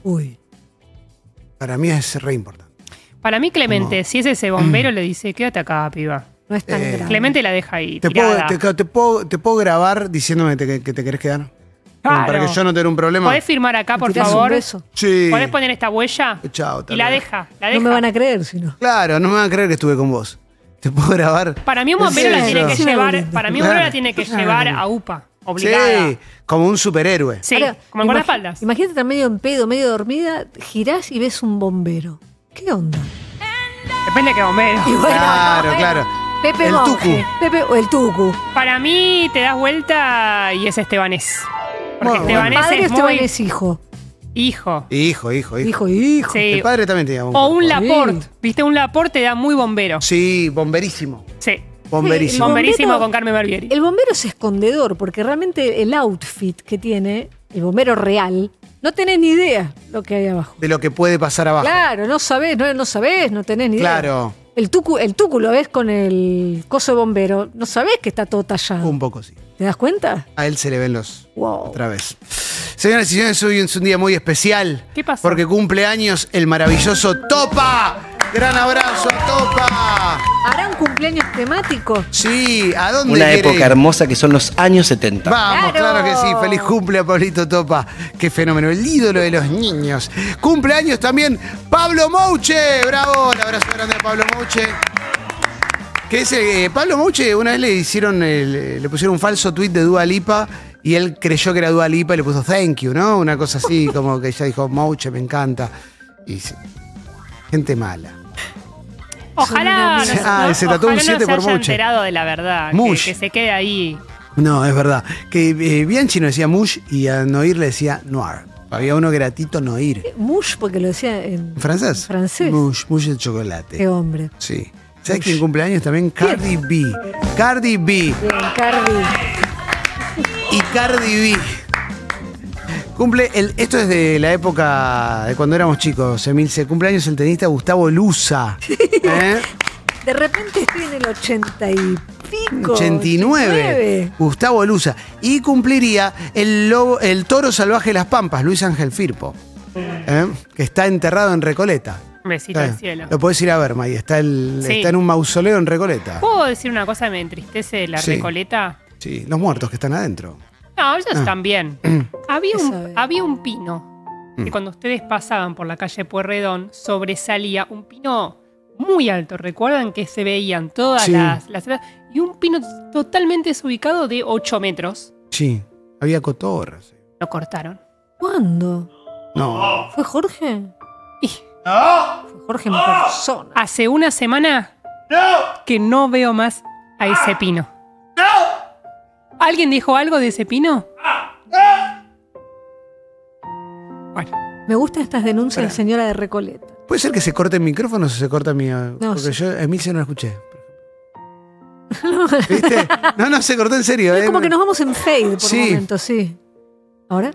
para mí es re importante. Para mí, Clemente, si es ese bombero, le dice, quédate acá, piba. No es tan grave. Clemente la deja ahí, ¿Te tirada. puedo grabar diciéndome que te querés quedar? Claro. Para que yo no tenga un problema. ¿Podés firmar acá, por ¿Tirás favor? un beso? Sí. ¿Podés poner esta huella? Chao, Y la deja. No me van a creer, si no. Claro, no me van a creer que estuve con vos. Te puedo grabar. Para mí un bombero la tiene que llevar, para mí un bombero la tiene que Claro. llevar a UPA, obligada. Sí, como un superhéroe. Sí, Ahora, como con las espaldas. Imagínate estar medio en pedo, medio dormida, girás y ves un bombero. ¿Qué onda? Depende de qué bombero. Y bueno, Claro. Pepe El Monje, tucu. Pepe o el Tucu. Para mí te das vuelta y es Estebanés. Porque Bueno, Estebanés Padre es Esteban muy... es hijo. Hijo. Hijo. Sí. El padre también tenía un O un cuerpo. Laporte. ¿Viste? Un Laporte te da muy bombero. Sí, bomberísimo. Sí. Bomberísimo. Bomberísimo con Carmen Barbieri. El bombero es escondedor porque realmente el outfit que tiene, el bombero real, no tenés ni idea lo que hay abajo. De lo que puede pasar abajo. Claro, no sabés, no tenés ni idea. Claro. El tucu lo ves con el coso de bombero, no sabés que está todo tallado. Un poco sí. ¿Te das cuenta? A él se le ven los... Wow. Otra vez. Señoras y señores, hoy es un día muy especial. ¿Qué pasó? Porque cumple años el maravilloso Topa. Gran abrazo a Topa. ¿Hará un cumpleaños temático? Sí, ¿a dónde Una quiere época ir? hermosa que son los años 70. Vamos, ¡Claro! claro que sí. Feliz cumple a Pablito Topa. Qué fenómeno. El ídolo de los niños. Cumpleaños también Pablo Mouche. Bravo. Un abrazo grande a Pablo Mouche. Que es Pablo Mouche, una vez le pusieron un falso tuit de Dua Lipa y él creyó que era Dua Lipa y le puso thank you, ¿no? Una cosa así, como que ella dijo, Mouche, me encanta. Y sí, gente mala. Ojalá Se tatuó un 7 por haya Mouche. enterado de la verdad. Mush. Que se quede ahí. No, es verdad. Que Bianchi no decía Mush y a Noir le decía Noir. Había uno que era Tito Noir. Mush, porque lo decía en ¿Francés? francés. Mush de chocolate. Qué hombre. Sí. ¿Sabes quién cumpleaños también? Cardi B. Cardi B. Bien, Cardi. Y Cardi B. Cumple esto es de la época de cuando éramos chicos, Emilce. Cumpleaños el tenista Gustavo Lusa. De repente estoy en el 80 y pico. 89. Gustavo Lusa. Y cumpliría el toro salvaje de las Pampas, Luis Ángel Firpo. Que está enterrado en Recoleta. Besito al cielo. Lo podés ir a ver, May. Está en un mausoleo en Recoleta. ¿Puedo decir una cosa que me entristece de la Sí. Recoleta? Sí, los muertos que están adentro. No, ellos también. Había un pino que cuando ustedes pasaban por la calle Pueyrredón sobresalía un pino muy alto. ¿Recuerdan que se veían todas las y un pino totalmente desubicado de 8 metros? Sí, había cotorras. Lo cortaron. ¿Cuándo? No. ¿Fue Jorge? ¡No! Fue Jorge en persona. Hace una semana que no veo más a ese pino. ¿Alguien dijo algo de ese pino? Bueno. Me gustan estas denuncias de señora de Recoleta. ¿Puede ser que se corte el micrófono o se corta mi...? Porque yo a Emilce no la escuché. ¿Viste? No, se cortó en serio. Es como que nos vamos en fade por un momento, sí. ¿Ahora?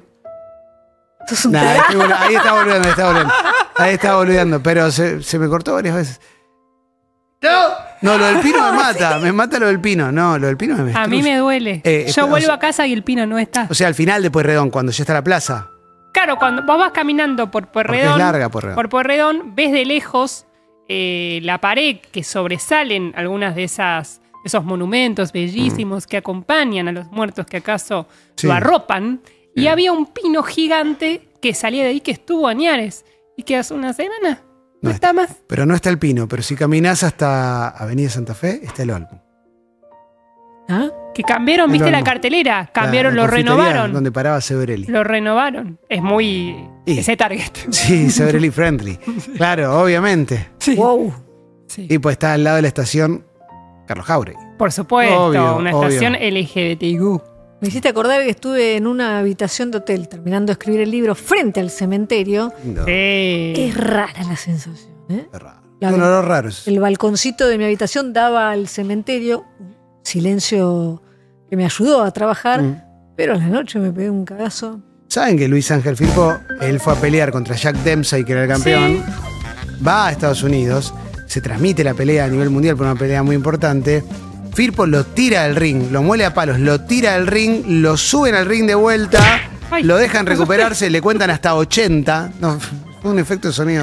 Ahí está volviendo. Ahí está volviendo, pero se me cortó varias veces. No, lo del pino me mata lo del pino. No, lo del pino me destruye. A mí me duele. Yo vuelvo a casa y el pino no está. O sea, al final de Pueyrredón, cuando ya está la plaza. Claro, cuando vos vas caminando por Pueyrredón, es larga Pueyrredón. Por Pueyrredón, ves de lejos la pared que sobresalen algunas de esos monumentos bellísimos que acompañan a los muertos que acaso lo arropan. Y había un pino gigante que salía de ahí que estuvo añares y que hace una semana no está más. Pero no está el pino, pero si caminás hasta Avenida Santa Fe, está el Olmo. ¿Ah? Que cambiaron, ¿viste la cartelera? Cambiaron, lo renovaron. Donde paraba Severelli. Lo renovaron. Es muy... ese target. Sí, Severelli friendly. Claro, obviamente. Sí. Wow. Sí. Y pues está al lado de la estación Carlos Jauregui. Por supuesto, Obvio, una estación LGBTIQ. Me hiciste acordar que estuve en una habitación de hotel terminando de escribir el libro frente al cementerio. No. Es rara la sensación. Es raro. Un olor raro. El balconcito de mi habitación daba al cementerio. Silencio que me ayudó a trabajar. Pero a la noche me pegué un cagazo. ¿Saben que Luis Ángel Firpo, él fue a pelear contra Jack Dempsey, que era el campeón? Sí. Va a Estados Unidos. Se transmite la pelea a nivel mundial por una pelea muy importante. Firpo lo tira del ring, lo muele a palos, lo tira del ring, lo suben al ring de vuelta, lo dejan recuperarse, le cuentan hasta 80. No, fue un efecto de sonido.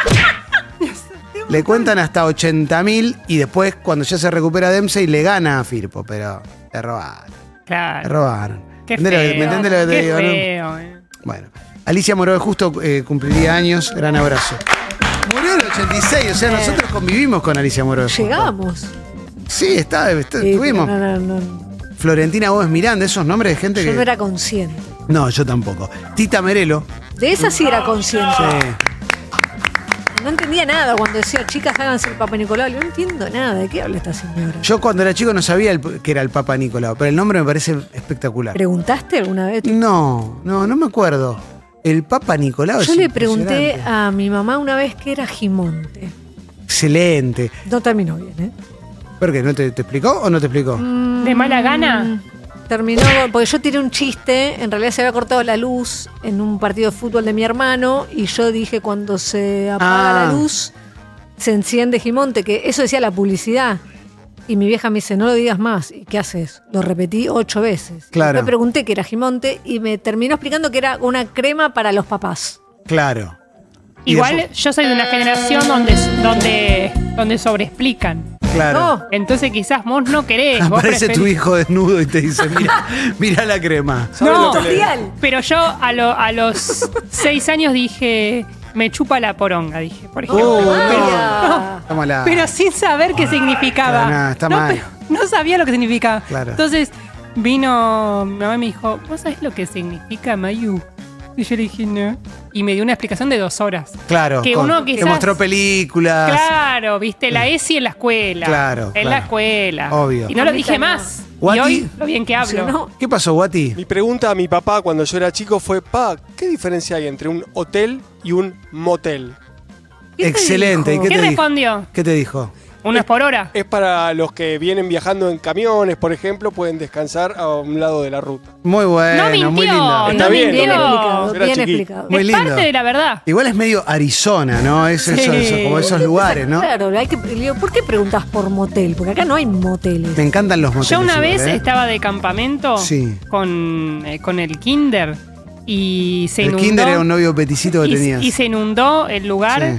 Le cuentan hasta 80.000 y después, cuando ya se recupera Dempsey, le gana a Firpo, pero le robaron. Claro. Le robaron. Qué ¿Me entendés lo que te digo? Feo, Bueno, Alicia Moroe justo cumpliría años, gran abrazo. Murió en el 86, o sea, nosotros convivimos con Alicia Moroe. Llegamos. Sí, estuvimos. No. Florentina Gómez Miranda, esos nombres de gente que... Yo no era consciente. No, yo tampoco. Tita Merelo. De esa sí era consciente. Sí. No entendía nada cuando decía, chicas, háganse el Papa Nicolau. No entiendo nada. ¿De qué habla esta señora? Yo cuando era chico no sabía que era el Papa Nicolau, pero el nombre me parece espectacular. ¿Preguntaste alguna vez? No me acuerdo. El Papa Nicolau Yo le pregunté a mi mamá una vez que era Gimonte. Excelente. No terminó bien, ¿eh? ¿Por qué? ¿No te explicó o no te explicó? ¿De mala gana? Terminó, porque yo tiré un chiste, en realidad se había cortado la luz en un partido de fútbol de mi hermano y yo dije cuando se apaga la luz se enciende Gimonte, que eso decía la publicidad. Y mi vieja me dice, no lo digas más. ¿Y qué haces? Lo repetí 8 veces. Claro. Me pregunté qué era Gimonte y me terminó explicando que era una crema para los papás. Claro. Igual yo soy de una generación donde sobreexplican. Claro. No. Entonces quizás vos no querés. Aparece tu hijo desnudo y te dice, mira la crema. No, pero yo a los 6 años dije, me chupa la poronga, dije, por ejemplo. Pero sin saber qué significaba. Está mal. Pero no sabía lo que significaba. Claro. Entonces vino mi mamá y me dijo, ¿vos sabés lo que significa Mayu? Y yo le dije, no. y me dio una explicación de 2 horas. Claro, Que uno quizás... te mostró películas. Claro, viste, la ESI en la escuela. Claro, En la escuela. Obvio. Y no lo dije más. Guati. Y hoy lo bien que hablo. ¿Qué pasó, Guati? Mi pregunta a mi papá cuando yo era chico fue, ¿qué diferencia hay entre un hotel y un motel? Excelente. ¿Y ¿Qué te dijo? respondió? ¿Qué te dijo? ¿Unas por hora? Es para los que vienen viajando en camiones, por ejemplo, pueden descansar a un lado de la ruta. Muy bueno, No mintió, muy lindo. Está bien, Bien ¿no? explicado, Yo era bien chiquito. explicado. Muy Es lindo. parte de la verdad. Igual es medio Arizona, ¿no? Como esos lugares, ¿no? Claro, le digo, ¿por qué preguntas por motel? Porque acá no hay moteles. Me encantan los moteles. Yo una igual, vez ¿eh? estaba de campamento Sí. con el kinder y se El inundó. kinder era un novio peticito que tenías. Y se inundó el lugar Sí.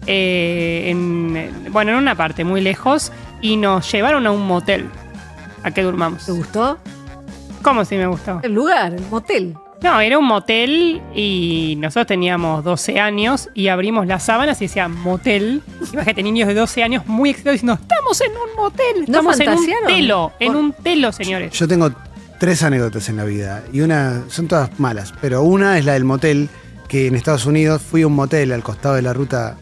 en una parte muy lejos y nos llevaron a un motel a que durmamos. ¿Te gustó? ¿Cómo si me gustó? El lugar, el motel. No, era un motel y nosotros teníamos 12 años y abrimos las sábanas y decía motel. Imagínate, niños de 12 años muy excitados diciendo, estamos en un motel, ¿No estamos en un fantasearon? telo, en un telo, señores. Yo tengo 3 anécdotas en la vida y son todas malas, pero una es la del motel, que en Estados Unidos fui a un motel al costado de la ruta,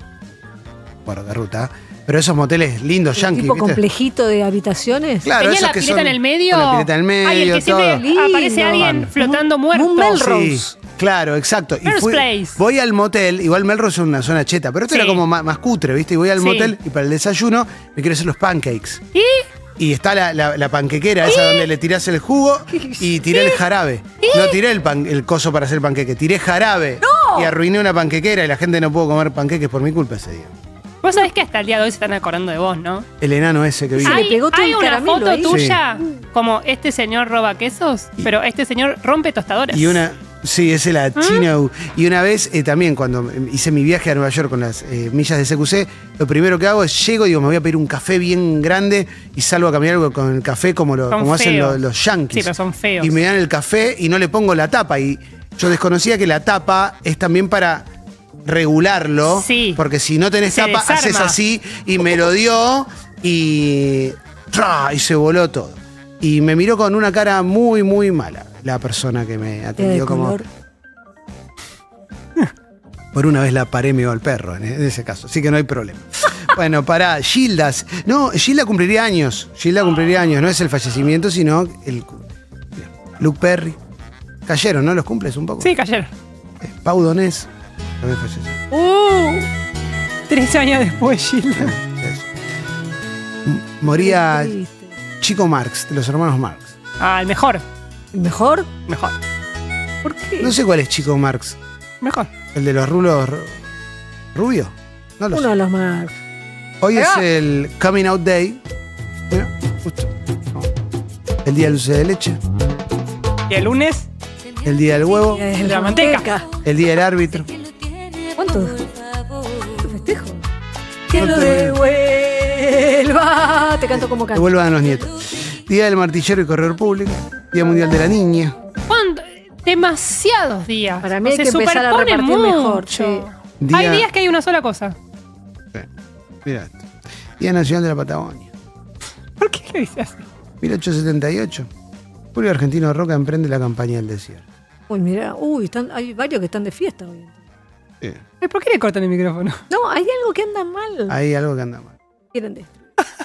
pero esos moteles lindos, yankees, Tipo ¿viste? complejito de habitaciones. Claro, Tenía esos la que pileta son en el medio. con la pileta en el medio, Ay, el que siempre todo. aparece Lindo. alguien flotando muerto. Un Melrose. Sí, claro, exacto. Y First place. voy al motel, igual Melrose es una zona cheta, pero esto Sí. era como más cutre, ¿viste? Y voy al Sí. motel y para el desayuno me quiero hacer los pancakes. ¿Y? Y está la panquequera esa donde le tirás el jugo y tiré el jarabe. No tiré el coso para hacer el panqueque, tiré jarabe. ¡No! Y arruiné una panquequera y la gente no pudo comer panqueques por mi culpa ese día. Vos sabés que hasta el día de hoy se están acordando de vos, ¿no? El enano ese que vino. le pegó todo Hay el una caramelo foto ahí. tuya como este señor roba quesos, pero este señor rompe tostadoras. Y una. Sí, ese la Chino. Y una vez también, cuando hice mi viaje a Nueva York con las millas de CQC, lo primero que hago es llego y digo, me voy a pedir un café bien grande y salgo a caminar con el café como hacen los yankees. Sí, pero son feos. Y me dan el café y no le pongo la tapa. Y yo desconocía que la tapa es también para regularlo. Sí. Porque si no tenés Se tapa, desarma. haces así y me lo dio y se voló todo. Y me miró con una cara muy, muy mala la persona que me atendió como... color. Por una vez la paré medio al perro en ese caso, así que no hay problema. Bueno, pará, Gildas. No, Gilda cumpliría años. No es el fallecimiento, sino el... Luke Perry. Cayeron, ¿no? ¿Los cumples un poco? Sí, cayeron. Pau Donés también falleció. 3 años después, Gilda. Moría Chico Marx, de los hermanos Marx. Ah, el mejor. ¿El mejor? Mejor. ¿Por qué? No sé cuál es Chico Marx. Mejor. ¿El de los rulos rubio? No lo Uno sé. de los más. Hoy Ahí es va. el Coming Out Day. Mira, justo. No. El día del dulce de leche. Y el lunes, El día del huevo. De la manteca. El día del árbitro. ¿Cuánto? ¿Qué festejo? Que lo devuelva. Te canto como canto. Devuelvan a los nietos. Día del martillero y corredor público. Día mundial de la niña. ¿cuándo? Demasiados días. Para mí hay Se que empezar a superpone repartir mejor. mucho. Sí. Hay días que hay una sola cosa. Mira esto. Día nacional de la Patagonia. ¿Por qué lo dice así? 1878. Julio Argentino Roca emprende la campaña del desierto. Uy, mira, hay varios que están de fiesta hoy. Sí. Ay, ¿por qué le cortan el micrófono? No, hay algo que anda mal. Hay algo que anda mal. Quieren destruir.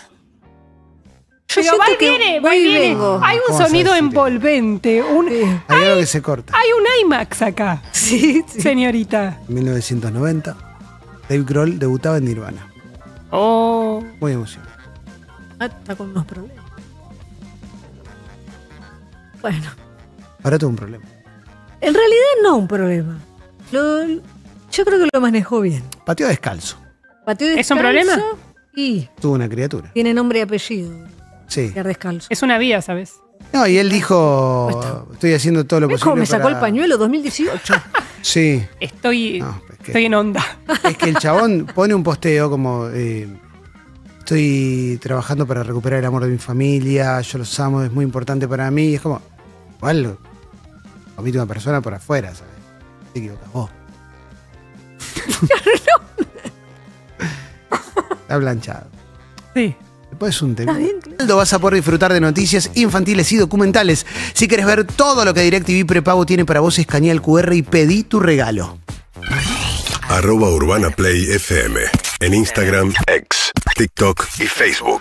Pero va y viene, va y viene. vengo. Hay un ¿Cómo vas a sonido decir envolvente. Hay algo que se corta. Hay un IMAX acá. Sí, señorita. En 1990, Dave Grohl debutaba en Nirvana. Oh. Muy emocionante. Está con unos problemas. Bueno, Ahora tuvo un problema. en realidad no un problema. Yo creo que lo manejó bien. Pateó descalzo. Pateó ¿Es un descalzo problema? Y Tuvo una criatura. tiene nombre y apellido. Sí. Que descalzo. Es una vida, ¿sabes? No, y él dijo, estoy haciendo todo lo ¿Ves posible cómo me sacó para- el pañuelo 2018? Sí. Estoy que- en onda. Es que el chabón pone un posteo como estoy trabajando para recuperar el amor de mi familia, yo los amo, es muy importante para mí. Y es como, igual, comiste una persona por afuera, ¿sabes? Te equivocas vos. Está planchado. Sí. Después es un tema. Vas a poder disfrutar de noticias infantiles y documentales. Si quieres ver todo lo que DirecTV prepago tiene para vos, escanea el QR y pedí tu regalo. @UrbanaPlayFM. En Instagram, X, TikTok y Facebook.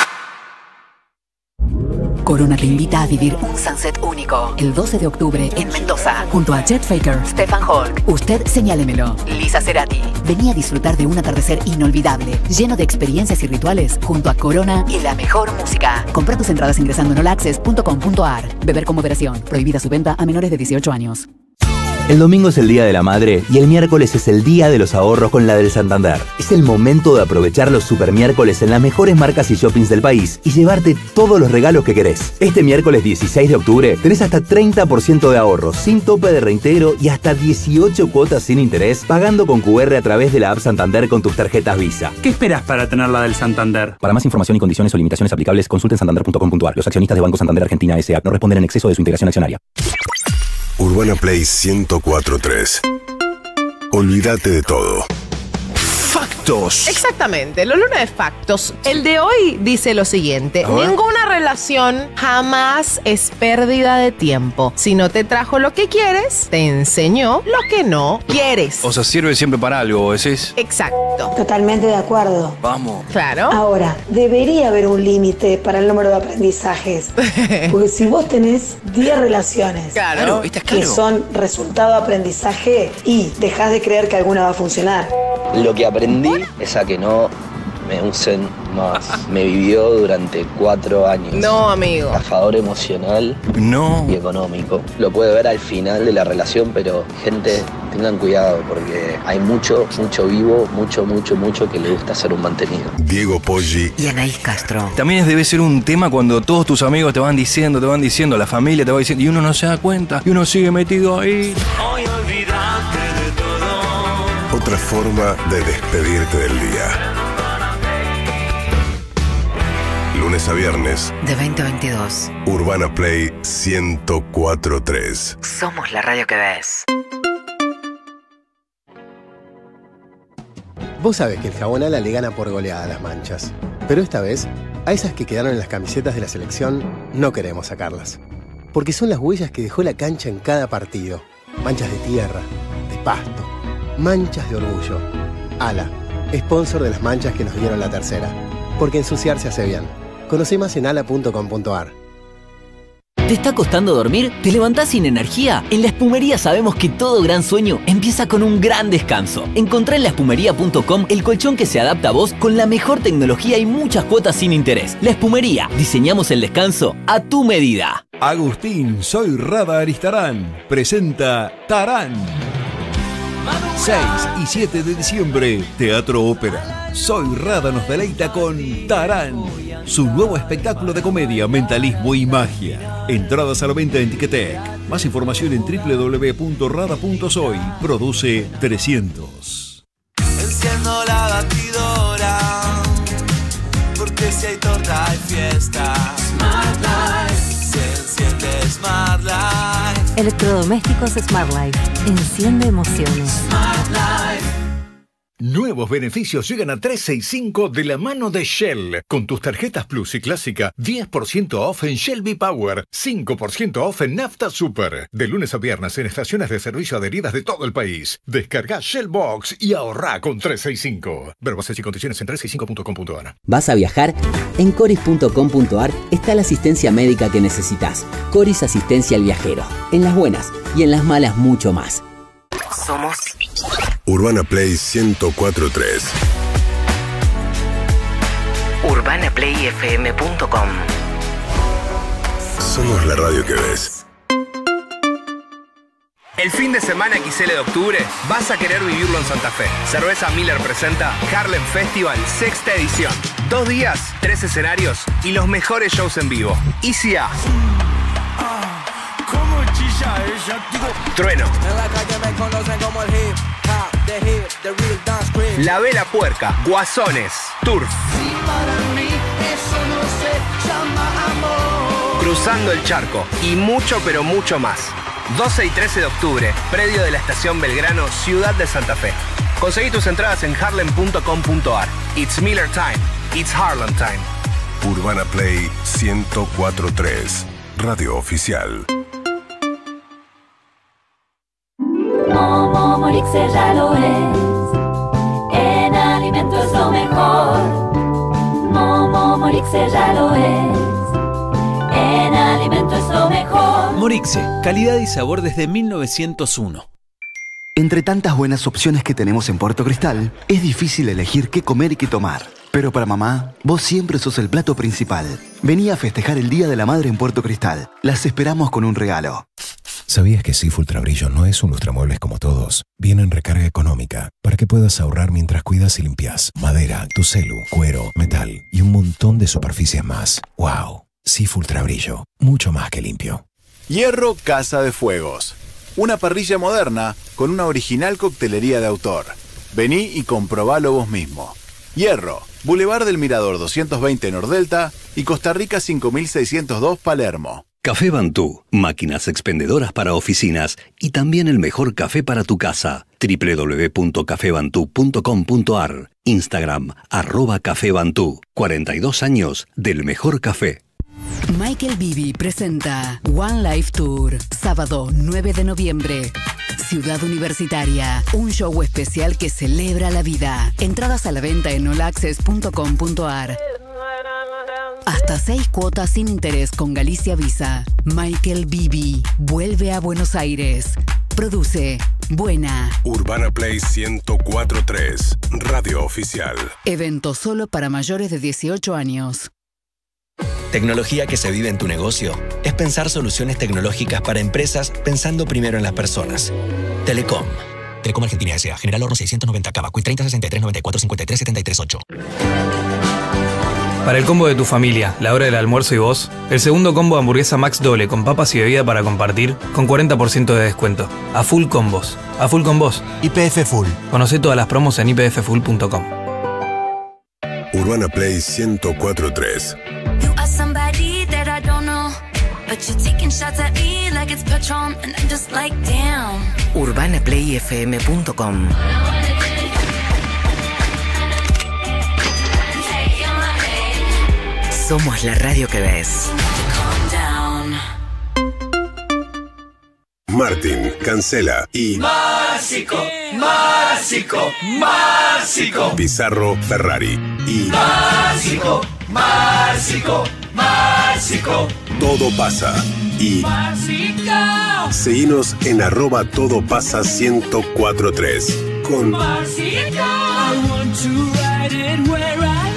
Corona te invita a vivir un sunset único el 12 de octubre en Mendoza, junto a Chet Faker, Stefan Hulk, Usted Señálemelo, Lisa Cerati. Vení a disfrutar de un atardecer inolvidable, lleno de experiencias y rituales, junto a Corona y la mejor música. Compra tus entradas ingresando en allAccess.com.ar. Beber con moderación. Prohibida su venta a menores de 18 años. El domingo es el Día de la Madre y el miércoles es el Día de los Ahorros con la del Santander. Es el momento de aprovechar los super miércoles en las mejores marcas y shoppings del país y llevarte todos los regalos que querés. Este miércoles 16 de octubre tenés hasta 30% de ahorro, sin tope de reintegro y hasta 18 cuotas sin interés, pagando con QR a través de la app Santander con tus tarjetas Visa. ¿Qué esperás para tener la del Santander? Para más información y condiciones o limitaciones aplicables, consulten santander.com.ar. Los accionistas de Banco Santander Argentina S.A. no responden en exceso de su integración accionaria. Urbana Play 104.3. Olvídate de todo. Factos. Exactamente, lo luna de factos. El de hoy dice lo siguiente: ninguna relación jamás es pérdida de tiempo. Si no te trajo lo que quieres, te enseñó lo que no quieres. O sea, sirve siempre para algo, ¿decís? Exacto. Totalmente de acuerdo. Vamos. Claro. Ahora, debería haber un límite para el número de aprendizajes. Porque si vos tenés 10 relaciones que son resultado de aprendizaje y dejás de creer que alguna va a funcionar. Lo que aprendí es a que no me usen más. Me vivió durante 4 años. No, amigo. Estafador emocional y económico. Lo puede ver al final de la relación, pero gente, tengan cuidado porque hay mucho vivo, mucho que le gusta ser un mantenido. Diego Poggi y Anaís Castro. También debe ser un tema cuando todos tus amigos te van diciendo, la familia te va diciendo, y uno no se da cuenta, y uno sigue metido ahí. Hoy olvídate de todo. Otra forma de despedirte del día. Lunes a viernes. De 20 a 22. Urbana Play 104.3. Somos la radio que ves. Vos sabés que el jabón Ala le gana por goleada a las manchas. Pero esta vez, a esas que quedaron en las camisetas de la selección, no queremos sacarlas. Porque son las huellas que dejó la cancha en cada partido. Manchas de tierra, de pasto, manchas de orgullo. Ala, sponsor de las manchas que nos dieron la tercera. Porque ensuciarse hace bien. Conoce más en ala.com.ar. ¿Te está costando dormir? ¿Te levantás sin energía? En La Espumería sabemos que todo gran sueño empieza con un gran descanso. Encontrá en laespumería.com el colchón que se adapta a vos con la mejor tecnología y muchas cuotas sin interés. La Espumería. Diseñamos el descanso a tu medida. Agustín Soy Rada Aristarán presenta Tarán. 6 y 7 de diciembre, Teatro Ópera. Soy Rada nos deleita con Tarán, su nuevo espectáculo de comedia, mentalismo y magia. Entradas a la venta en Ticketek. Más información en www.rada.soy. Produce 300. Enciendo la batidora, porque si hay torta hay fiesta. Smart Life, se enciende Smart Life. Electrodomésticos Smart Life. Enciende emociones. Smart Life. Nuevos beneficios llegan a 365 de la mano de Shell. Con tus tarjetas Plus y Clásica, 10% off en Shell V-Power, 5% off en Nafta Super. De lunes a viernes en estaciones de servicio adheridas de todo el país. Descarga Shell Box y ahorra con 365. Ver bases y condiciones en 365.com.ar. ¿Vas a viajar? En coris.com.ar está la asistencia médica que necesitas. Coris Asistencia al Viajero. En las buenas y en las malas mucho más. Somos Urbana Play 104.3. UrbanaPlayFM.com. Somos la radio que ves. El fin de semana XL de octubre vas a querer vivirlo en Santa Fe. Cerveza Miller presenta Harlem Festival, 6ª edición. 2 días, 3 escenarios y los mejores shows en vivo. ICA, Trueno, La Vela Puerca, Guasones, Turf, Cruzando el Charco y mucho pero mucho más. 12 y 13 de octubre, predio de la Estación Belgrano, Ciudad de Santa Fe. Conseguí tus entradas en harlem.com.ar. It's Miller Time. It's Harlem Time. Urbana Play 104.3. Radio oficial. Momorix ya lo es. Morixia ya lo es. En alimento es lo mejor. Morixia, calidad y sabor desde 1901. Entre tantas buenas opciones que tenemos en Puerto Cristal, es difícil elegir qué comer y qué tomar. Pero para mamá, vos siempre sos el plato principal. Vení a festejar el Día de la Madre en Puerto Cristal. Las esperamos con un regalo. ¿Sabías que Sif Ultrabrillo no es un lustramuebles como todos? Viene en recarga económica para que puedas ahorrar mientras cuidas y limpias. Madera, tu celu, cuero, metal y un montón de superficies más. ¡Wow! Sif Ultrabrillo. Mucho más que limpio. Hierro Casa de Fuegos. Una parrilla moderna con una original coctelería de autor. Vení y comprobalo vos mismo. Hierro, Boulevard del Mirador 220 Nordelta y Costa Rica 5602 Palermo. Café Bantú, máquinas expendedoras para oficinas y también el mejor café para tu casa. www.cafebantú.com.ar. Instagram, @cafebantú. 42 años del mejor café. Michael Bibi presenta One Life Tour, sábado 9 de noviembre. Ciudad Universitaria, un show especial que celebra la vida. Entradas a la venta en allaccess.com.ar. Hasta 6 cuotas sin interés con Galicia Visa. Michael Bibi vuelve a Buenos Aires. Produce Buena. Urbana Play 104.3, radio oficial. Evento solo para mayores de 18 años. Tecnología que se vive en tu negocio es pensar soluciones tecnológicas para empresas pensando primero en las personas. Telecom. Telecom Argentina S.A. General Horno 690 Cava. Quick 30 63 94 53 73 8. Para el combo de tu familia, la hora del almuerzo y vos, el segundo combo de hamburguesa Max doble con papas y bebida para compartir con 40% de descuento. A full combos. A full con vos. YPF Full. Conocé todas las promos en ypffull.com. Urbana Play 104.3. You are somebody that I don't know, but you're taking shots at me like it's Patron, and I'm just like, damn. UrbanaPlayFM.com. Somos la radio que ves. Martín, Cancela y Márcico, Márcico, Márcico. Pizarro, Ferrari y Márcico, Márcico, Márcico. Todo pasa y Márcico. seguinos en @todopasa1043 con Márcico. I want to ride it where I like.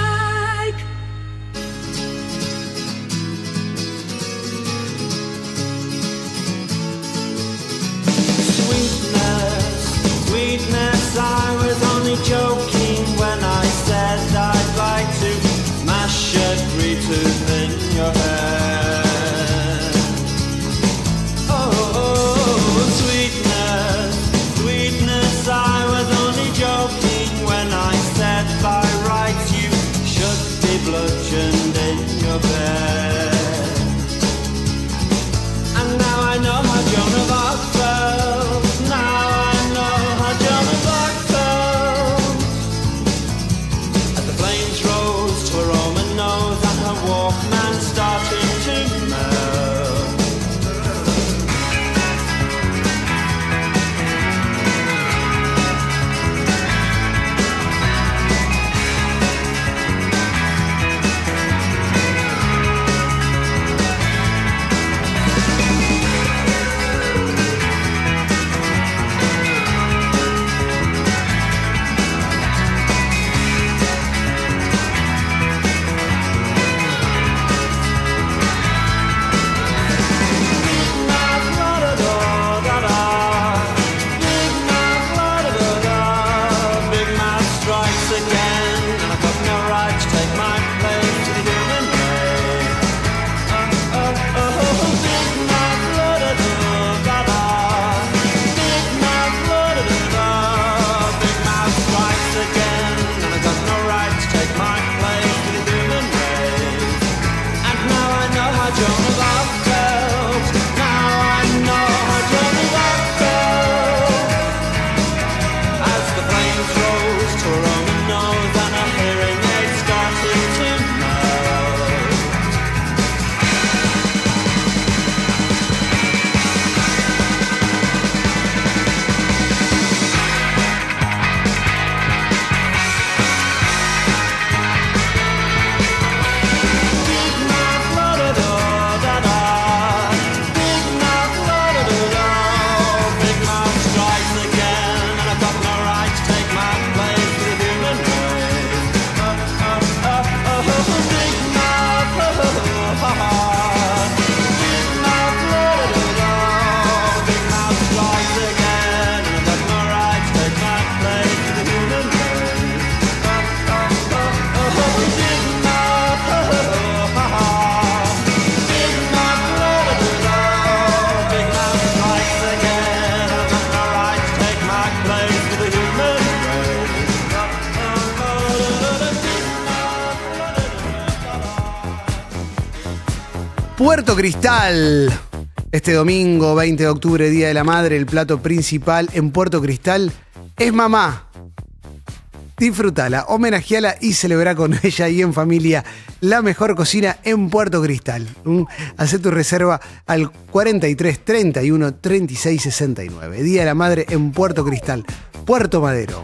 Sweetness, I was only joking when I said I'd like to smash every tooth in your head. Oh, sweetness, sweetness, I was only joking when I said by rights Puerto Cristal. Este domingo, 20 de octubre, Día de la Madre, el plato principal en Puerto Cristal es mamá. Disfrútala, homenajeala y celebra con ella y en familia la mejor cocina en Puerto Cristal. Hacé tu reserva al 43 31 36 69. Día de la Madre en Puerto Cristal, Puerto Madero.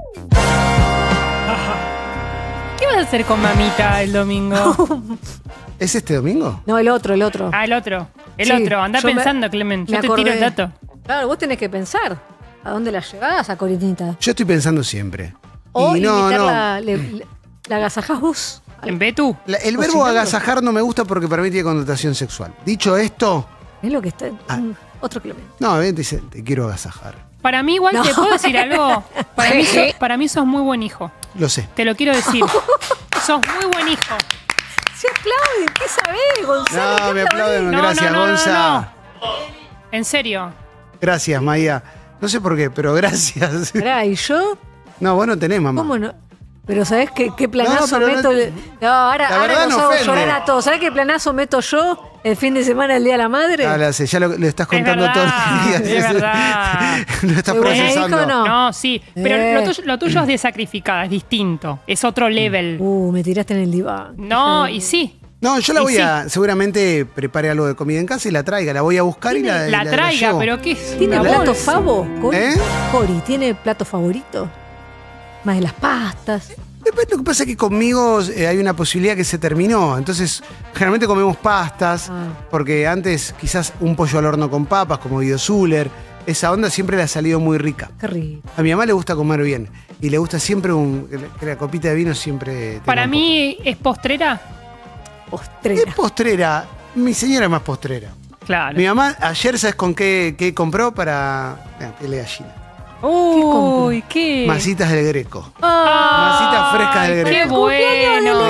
¿Qué vas a hacer con mamita el domingo? ¿Es este domingo? No, el otro. Ah, el otro. Sí, Andá pensando, Clemen. Yo te tiro el dato. Claro, vos tenés que pensar. ¿A dónde la llevás a Corinita? Yo estoy pensando siempre. O y no. la agasajás vos. ¿En Betú? El verbo agasajar no me gusta porque para mí tiene connotación sexual. Dicho esto... Es lo que está... Otro Clemen. No, dice, te quiero agasajar. Para mí igual te puedo decir algo. Para mí sos muy buen hijo. Lo sé. Te lo quiero decir. Sos muy buen hijo. Se aplauden, ¿qué sabés, Gonzalo? No, me aplauden. Gracias, Gonza. En serio. Gracias, Maya. No sé por qué, pero gracias. ¿Y yo? No, vos no tenés, mamá. ¿Cómo no? Pero ¿sabés qué planazo meto? Ahora nos hago llorar a todos. ¿Sabés qué planazo meto yo el fin de semana, el Día de la Madre? Ya lo estás contando todos los días. Es verdad. Lo estás procesando. No, sí. Pero lo tuyo es de sacrificada, es distinto. Es otro level. Me tiraste en el diván. No, y sí. No, yo la voy a... Seguramente prepare algo de comida en casa y la traiga. La voy a buscar y la traiga, llevo. pero ¿qué es? ¿Tiene plato favo, Cori? Cori, ¿tiene plato favorito? Más de las pastas. Lo que pasa es que conmigo hay una posibilidad que se terminó. Entonces, generalmente comemos pastas, porque antes quizás un pollo al horno con papas, como Guido Zuller. Esa onda siempre le ha salido muy rica. Qué rico. A mi mamá le gusta comer bien. Y le gusta siempre que la copita de vino siempre... Para mí, ¿es postrera? Postrera. Es postrera. Mi señora es más postrera. Claro. Mi mamá, ayer, ¿sabes con qué compró para piel de gallina? Uy, ¿qué? Masitas del Greco. Masitas frescas del Greco. ¡Qué bueno!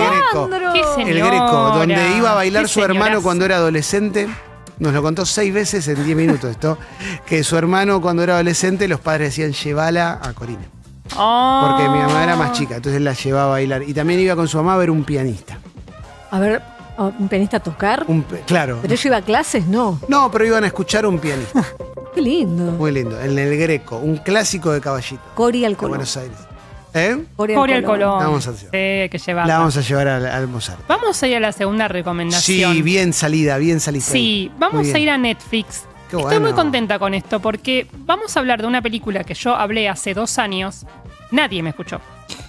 El Greco, donde iba a bailar su hermano cuando era adolescente. Nos lo contó 6 veces en 10 minutos esto. Que su hermano cuando era adolescente, los padres decían, llévala a Corina. Porque mi mamá era más chica, entonces la llevaba a bailar. Y también iba con su mamá a ver un pianista. A ver, ¿un pianista a tocar? Claro. ¿Pero ella iba a clases? No. No, pero iban a escuchar un pianista. Qué lindo. Muy lindo. En el Greco, un clásico de caballito. Cori al Colón. Buenos Aires. Cori al Colón. La vamos a llevar. Que llevarla. La vamos a llevar al Mozart. Vamos a ir a la segunda recomendación. Sí, bien salida. Sí, vamos a ir a Netflix. Estoy muy contenta con esto porque vamos a hablar de una película que yo hablé hace 2 años. Nadie me escuchó.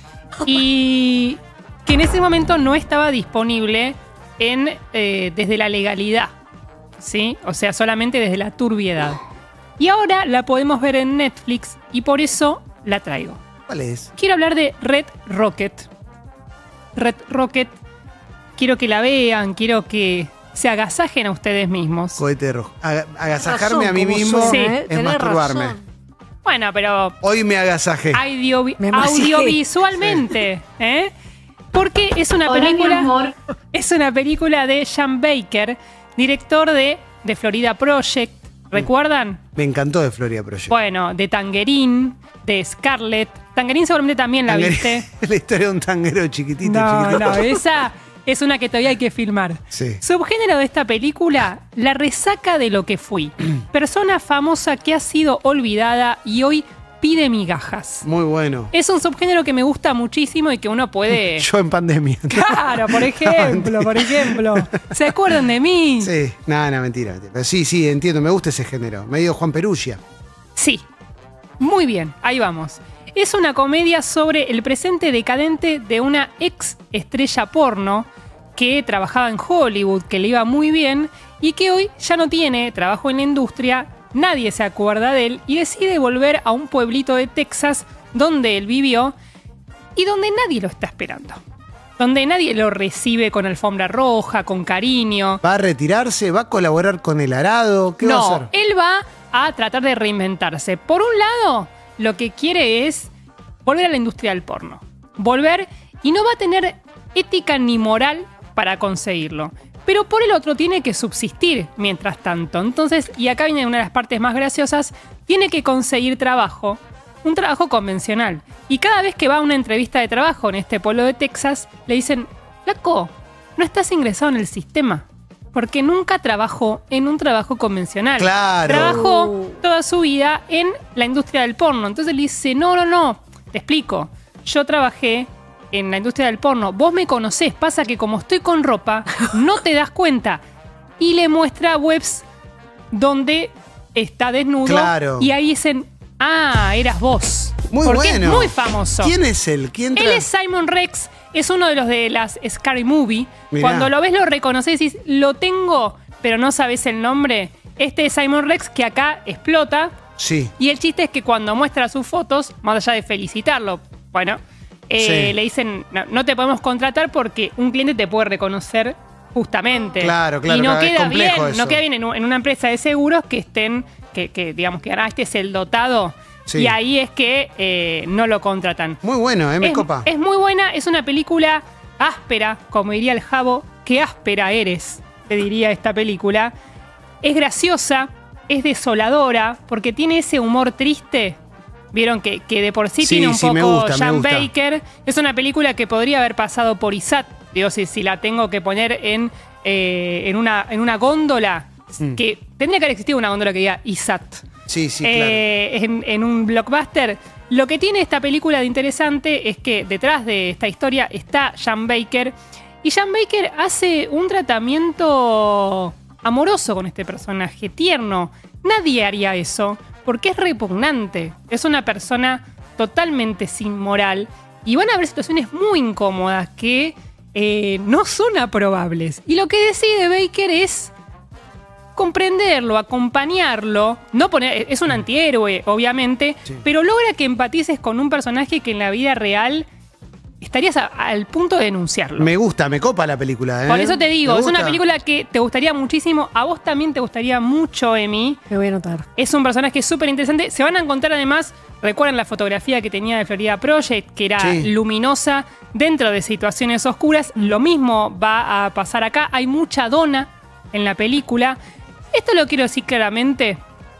Y que en ese momento no estaba disponible desde la legalidad. ¿Sí? O sea, solamente desde la turbiedad. Y ahora la podemos ver en Netflix y por eso la traigo. ¿Cuál es? Quiero hablar de Red Rocket. Red Rocket, quiero que la vean, quiero que se agasajen a ustedes mismos. Cohete rojo. Agasajarme a mí mismo es masturbarme. Razón. Bueno, pero... Hoy me agasajé. Audiovisualmente. ¿Eh? Porque es una película... Es una película de Sean Baker, director de Florida Project. ¿Recuerdan? Me encantó de Florida Project. Bueno, de Tangerine, de Scarlett. Tangerine seguramente también la viste. La historia de un tanguero chiquitito. No, esa es una que todavía hay que filmar. Sí. Subgénero de esta película, la resaca de lo que fui. Persona famosa que ha sido olvidada y hoy pide migajas. Muy bueno. Es un subgénero que me gusta muchísimo y que uno puede... Yo en pandemia. Claro, por ejemplo. ¿Se acuerdan de mí? Sí, no, mentira. Pero sí, entiendo, me gusta ese género. Medio Juan Perugia. Sí, muy bien, ahí vamos. Es una comedia sobre el presente decadente de una ex estrella porno que trabajaba en Hollywood, que le iba muy bien y que hoy ya no tiene trabajo en la industria. Nadie se acuerda de él y decide volver a un pueblito de Texas donde él vivió y donde nadie lo está esperando. Donde nadie lo recibe con alfombra roja, con cariño. ¿Va a retirarse? ¿Va a colaborar con el arado? ¿Qué va a hacer? Él va a tratar de reinventarse. Por un lado, lo que quiere es volver a la industria del porno. Volver y no va a tener ética ni moral para conseguirlo. Pero por el otro tiene que subsistir mientras tanto. Entonces, y acá viene una de las partes más graciosas, tiene que conseguir trabajo, un trabajo convencional. Y cada vez que va a una entrevista de trabajo en este pueblo de Texas, le dicen, flaco, no estás ingresado en el sistema. porque nunca trabajó en un trabajo convencional. Claro. Trabajó toda su vida en la industria del porno. Entonces le dice, no, te explico. Yo trabajé en la industria del porno. Vos me conocés, pasa que como estoy con ropa, no te das cuenta. Y le muestra webs donde está desnudo. Claro. Y ahí dicen, eras vos. Muy porque bueno. es muy famoso. ¿Quién es él? Él es Simon Rex, es uno de los de las Scary Movie. Mirá. Cuando lo ves, lo reconoces y dices, lo tengo, pero no sabes el nombre. Este es Simon Rex que acá explota. Sí. Y el chiste es que cuando muestra sus fotos, más allá de felicitarlo, bueno, Sí. le dicen, no te podemos contratar porque un cliente te puede reconocer justamente. Claro, y no es queda bien, complejo eso. no queda bien en una empresa de seguros que estén, que digamos que este es el dotado. Sí. Y ahí es que no lo contratan. Muy bueno, me copa. Es muy buena, es una película áspera, como diría el Jabo. Qué áspera eres, te diría esta película. Es graciosa, es desoladora, porque tiene ese humor triste. Vieron que de por sí tiene un poco me gusta. Baker. Es una película que podría haber pasado por ISAT. Digo, si la tengo que poner en una góndola, que tendría que haber existido una góndola que diga ISAT. Sí, claro. En un blockbuster. Lo que tiene esta película de interesante es que detrás de esta historia está Sean Baker. Y Sean Baker hace un tratamiento amoroso con este personaje, tierno. Nadie haría eso, porque es repugnante. Es una persona totalmente sin moral. Y van a haber situaciones muy incómodas que no son aprobables. Y lo que decide Baker es comprenderlo, acompañarlo, es un antihéroe, obviamente, pero logra que empatices con un personaje que en la vida real estarías al punto de denunciarlo. Me gusta, me copa la película. Por eso te digo, es una película que te gustaría muchísimo. A vos también te gustaría mucho, Emi. Me voy a anotar. Es un personaje súper interesante. Se van a encontrar además, recuerdan la fotografía que tenía de Florida Project, que era luminosa dentro de situaciones oscuras. Lo mismo va a pasar acá. Hay mucha dona en la película. Esto lo quiero decir claramente.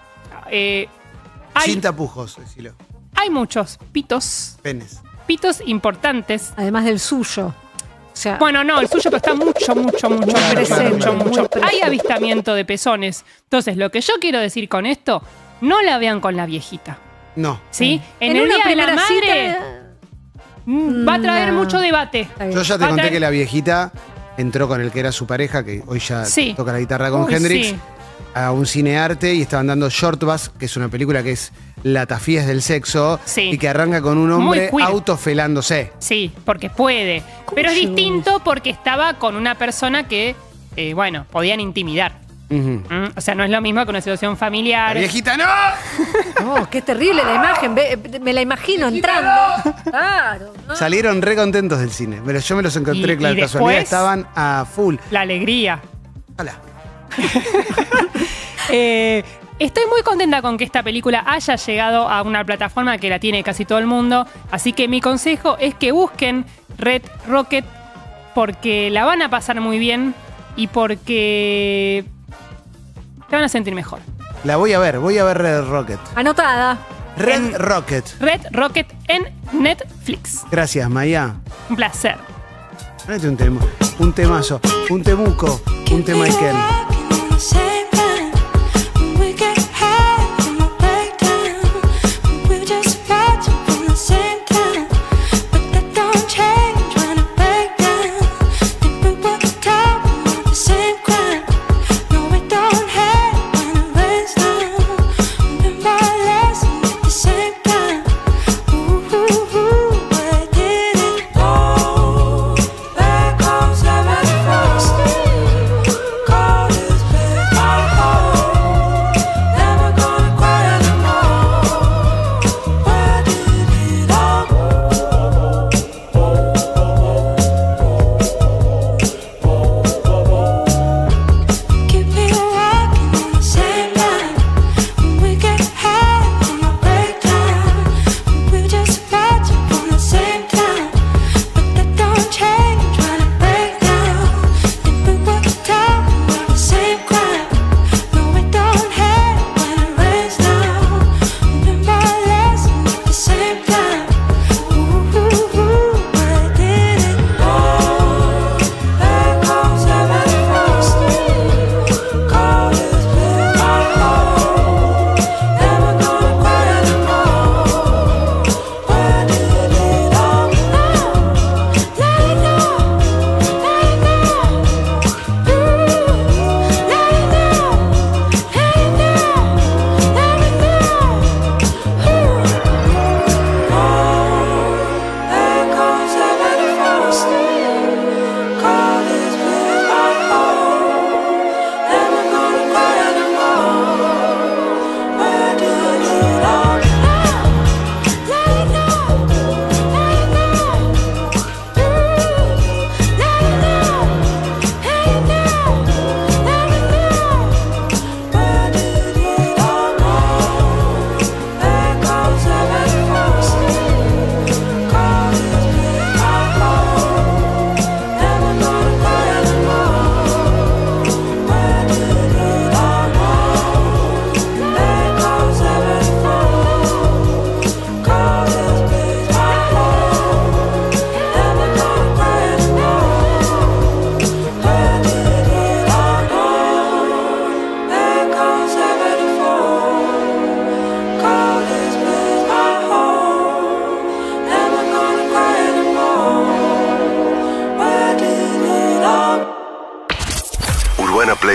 Sin tapujos, decilo. Hay muchos pitos. Penes. Pitos importantes. Además del suyo. Bueno, no, el suyo pero está mucho presente. Hay avistamiento de pezones. Entonces, lo que yo quiero decir con esto, no la vean con la viejita. No. ¿Sí? En el Día de la Madre va a traer mucho debate. Yo ya te conté que la viejita entró con el que era su pareja, que hoy ya toca la guitarra con Hendrix, a un cinearte y estaban dando Short Bus, que es una película que es la tafías del sexo y que arranca con un hombre autofelándose. Sí, porque puede. Pero es distinto porque estaba con una persona que, podían intimidar. O sea, no es lo mismo que una situación familiar. ¡La viejita no! No, qué terrible la imagen. Me la imagino entrando. Claro. ¿No? Salieron re contentos del cine. Pero yo me los encontré, claro, y casualidad estaban a full. La alegría. Hola. Estoy muy contenta con que esta película haya llegado a una plataforma que la tiene casi todo el mundo. Así que mi consejo es que busquen Red Rocket porque la van a pasar muy bien y porque te van a sentir mejor. La voy a ver Red Rocket. Anotada. Red Rocket en Netflix. Gracias, Maya. Un placer. Un temazo, un temuco, un tema Iken.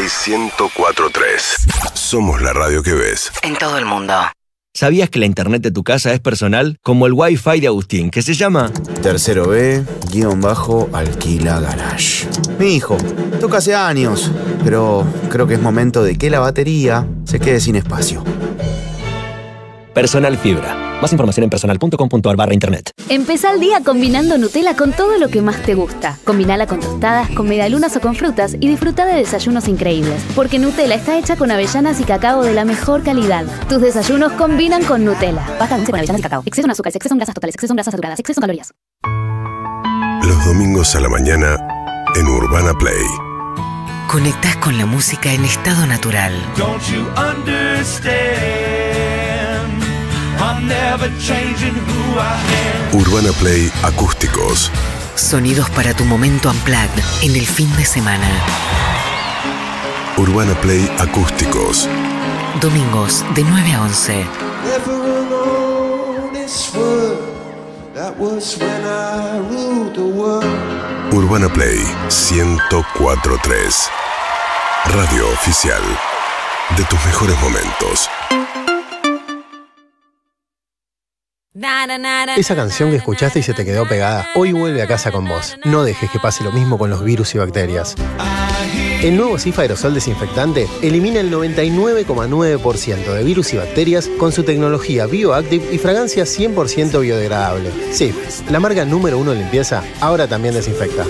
Play 104.3. Somos la radio que ves. En todo el mundo. ¿Sabías que la internet de tu casa es personal? Como el Wi-Fi de Agustín, que se llama Tercero B-Alquila Garage. Mi hijo toca hace años, pero creo que es momento de que la batería se quede sin espacio. Personal Fibra. Más información en personal.com.ar/internet. Empezá el día combinando Nutella con todo lo que más te gusta. Combinala con tostadas, con medialunas o con frutas y disfruta de desayunos increíbles. Porque Nutella está hecha con avellanas y cacao de la mejor calidad. Tus desayunos combinan con Nutella. Baja dulce con avellanas y cacao. Exceso en azúcares, exceso en grasas totales, exceso en grasas saturadas, exceso en calorías. Los domingos a la mañana en Urbana Play. Conectás con la música en estado natural. Don't you understand? I'm never changing who I am. Urbana Play Acústicos. Sonidos para tu momento unplugged en el fin de semana. Urbana Play Acústicos. Domingos de 9 a 11. Urbana Play 104.3. Radio oficial de tus mejores momentos. Esa canción que escuchaste y se te quedó pegada, hoy vuelve a casa con vos. No dejes que pase lo mismo con los virus y bacterias. El nuevo Cif Aerosol Desinfectante elimina el 99,9% de virus y bacterias con su tecnología Bioactive y fragancia 100% biodegradable. Cif, la marca número 1 de limpieza, ahora también desinfecta.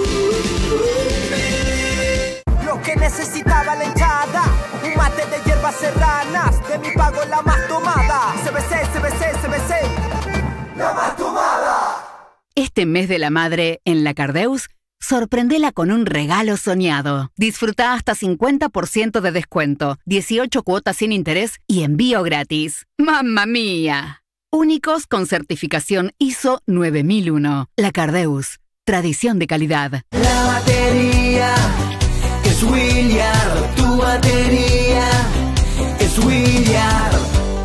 Lo que necesitaba la hinchada, un mate de hierbas serranas, de mi pago la más tomada. CBC, CBC, CBC. La más tomada. Este mes de la madre, en La Cardeus, sorprendela con un regalo soñado. Disfruta hasta 50% de descuento, 18 cuotas sin interés y envío gratis. ¡Mamma mía! Únicos con certificación ISO 9001. La Cardeus, tradición de calidad. La batería es Williard. Tu batería es Williard.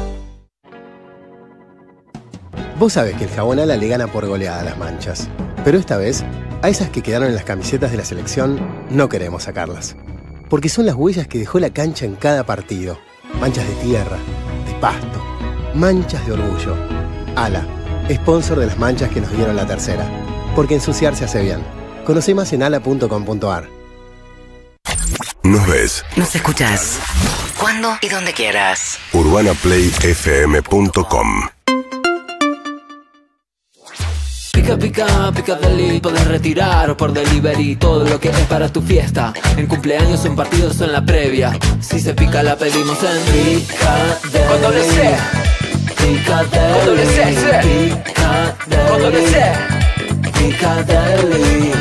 Vos sabés que el jabón Ala le gana por goleada a las manchas. Pero esta vez, a esas que quedaron en las camisetas de la selección, no queremos sacarlas. Porque son las huellas que dejó la cancha en cada partido. Manchas de tierra, de pasto, manchas de orgullo. Ala, sponsor de las manchas que nos dieron la tercera. Porque ensuciarse hace bien. Conoce más en ala.com.ar. Nos ves. Nos escuchás. Cuando y donde quieras. UrbanaPlayFM.com. Pica, pica deli, podés retirar o por delivery todo lo que es para tu fiesta. En cumpleaños, en partidos o en la previa. Si se pica la pedimos en Picadeli. Con doble C. Picadeli. Con doble C, C. Picadeli. Con doble C. Picadeli.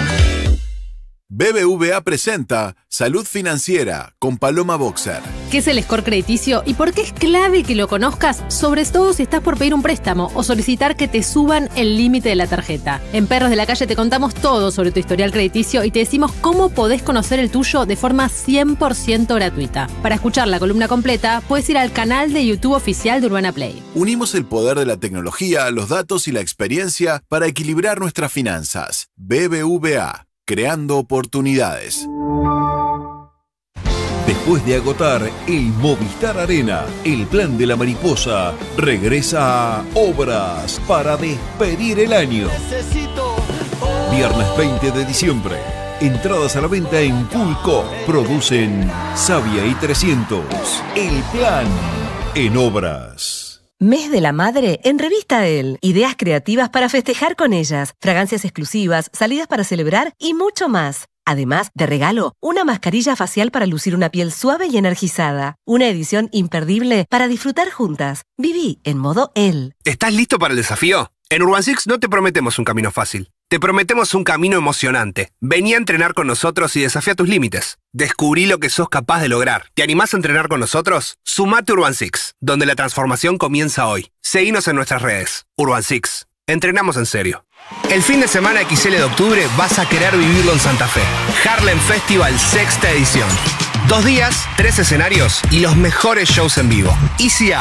BBVA presenta Salud Financiera con Paloma Boxer. ¿Qué es el score crediticio y por qué es clave que lo conozcas? Sobre todo si estás por pedir un préstamo o solicitar que te suban el límite de la tarjeta. En Perros de la Calle te contamos todo sobre tu historial crediticio y te decimos cómo podés conocer el tuyo de forma 100% gratuita. Para escuchar la columna completa, puedes ir al canal de YouTube oficial de Urbana Play. Unimos el poder de la tecnología, los datos y la experiencia para equilibrar nuestras finanzas. BBVA. Creando oportunidades. Después de agotar el Movistar Arena, el plan de la mariposa regresa a Obras para despedir el año. Viernes 20 de diciembre. Entradas a la venta en Pulco. Producen Savia y 300. El plan en Obras. Mes de la Madre en Revista Elle. Ideas creativas para festejar con ellas, fragancias exclusivas, salidas para celebrar y mucho más. Además, de regalo, una mascarilla facial para lucir una piel suave y energizada. Una edición imperdible para disfrutar juntas. Viví en modo Elle. ¿Estás listo para el desafío? En Urban Six no te prometemos un camino fácil. Te prometemos un camino emocionante. Vení a entrenar con nosotros y desafía tus límites. Descubrí lo que sos capaz de lograr. ¿Te animás a entrenar con nosotros? Sumate a Urban Six, donde la transformación comienza hoy. Seguinos en nuestras redes. Urban Six. Entrenamos en serio. El fin de semana XL de octubre vas a querer vivirlo en Santa Fe. Harlem Festival, 6ª edición. 2 días, 3 escenarios y los mejores shows en vivo. ICA.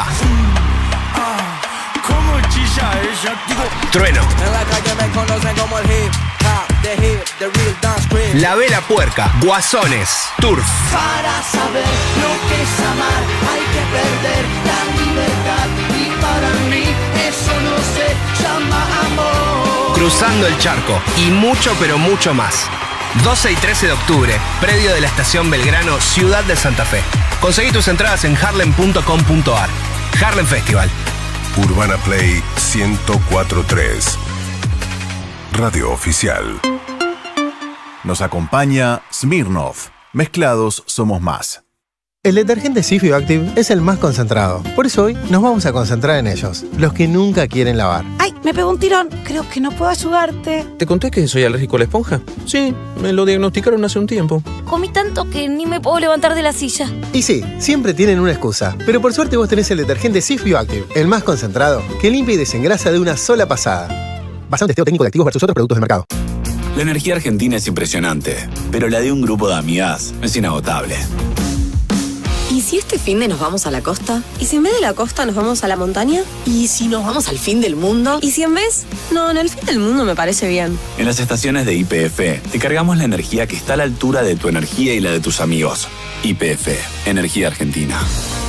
Trueno. En la calle me conocen como el hip hop, the hip, the real dance crew. La Vela Puerca, Guasones, Turf. Para saber lo que es amar hay que perder la libertad. Y para mí eso no se llama amor. Cruzando el Charco y mucho pero mucho más. 12 y 13 de octubre, predio de la Estación Belgrano, Ciudad de Santa Fe. Conseguí tus entradas en harlem.com.ar. Harlem Festival. Urbana Play 104.3. Radio oficial. Nos acompaña Smirnoff. Mezclados somos más. El detergente Cif Bioactive es el más concentrado. Por eso hoy nos vamos a concentrar en ellos, los que nunca quieren lavar. ¡Ay! Me pegó un tirón. Creo que no puedo ayudarte. ¿Te conté que soy alérgico a la esponja? Sí, me lo diagnosticaron hace un tiempo. Comí tanto que ni me puedo levantar de la silla. Y sí, siempre tienen una excusa. Pero por suerte vos tenés el detergente Cif Bioactive, el más concentrado, que limpia y desengrasa de una sola pasada. Basado en testeo técnico de activos versus otros productos del mercado. La energía argentina es impresionante, pero la de un grupo de amigas es inagotable. ¿Y si este finde nos vamos a la costa? ¿Y si en vez de la costa nos vamos a la montaña? ¿Y si nos vamos al fin del mundo? ¿Y si en vez? No, en el fin del mundo me parece bien. En las estaciones de YPF te cargamos la energía que está a la altura de tu energía y la de tus amigos. YPF, Energía Argentina.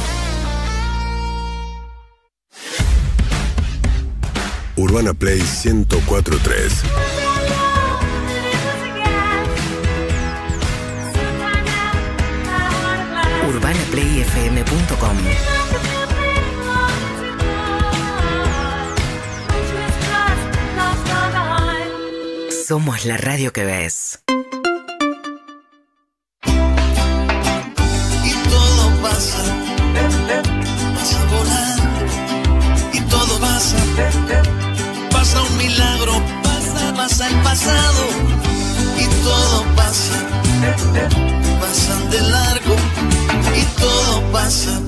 Urbana Play 104.3. UrbanaPlayFM.com. Somos la radio que ves. Y todo pasa, pasa volando. Y todo pasa, pasa un milagro, pasa el pasado. Y todo pasa, pasan de largo. Y todo pasa.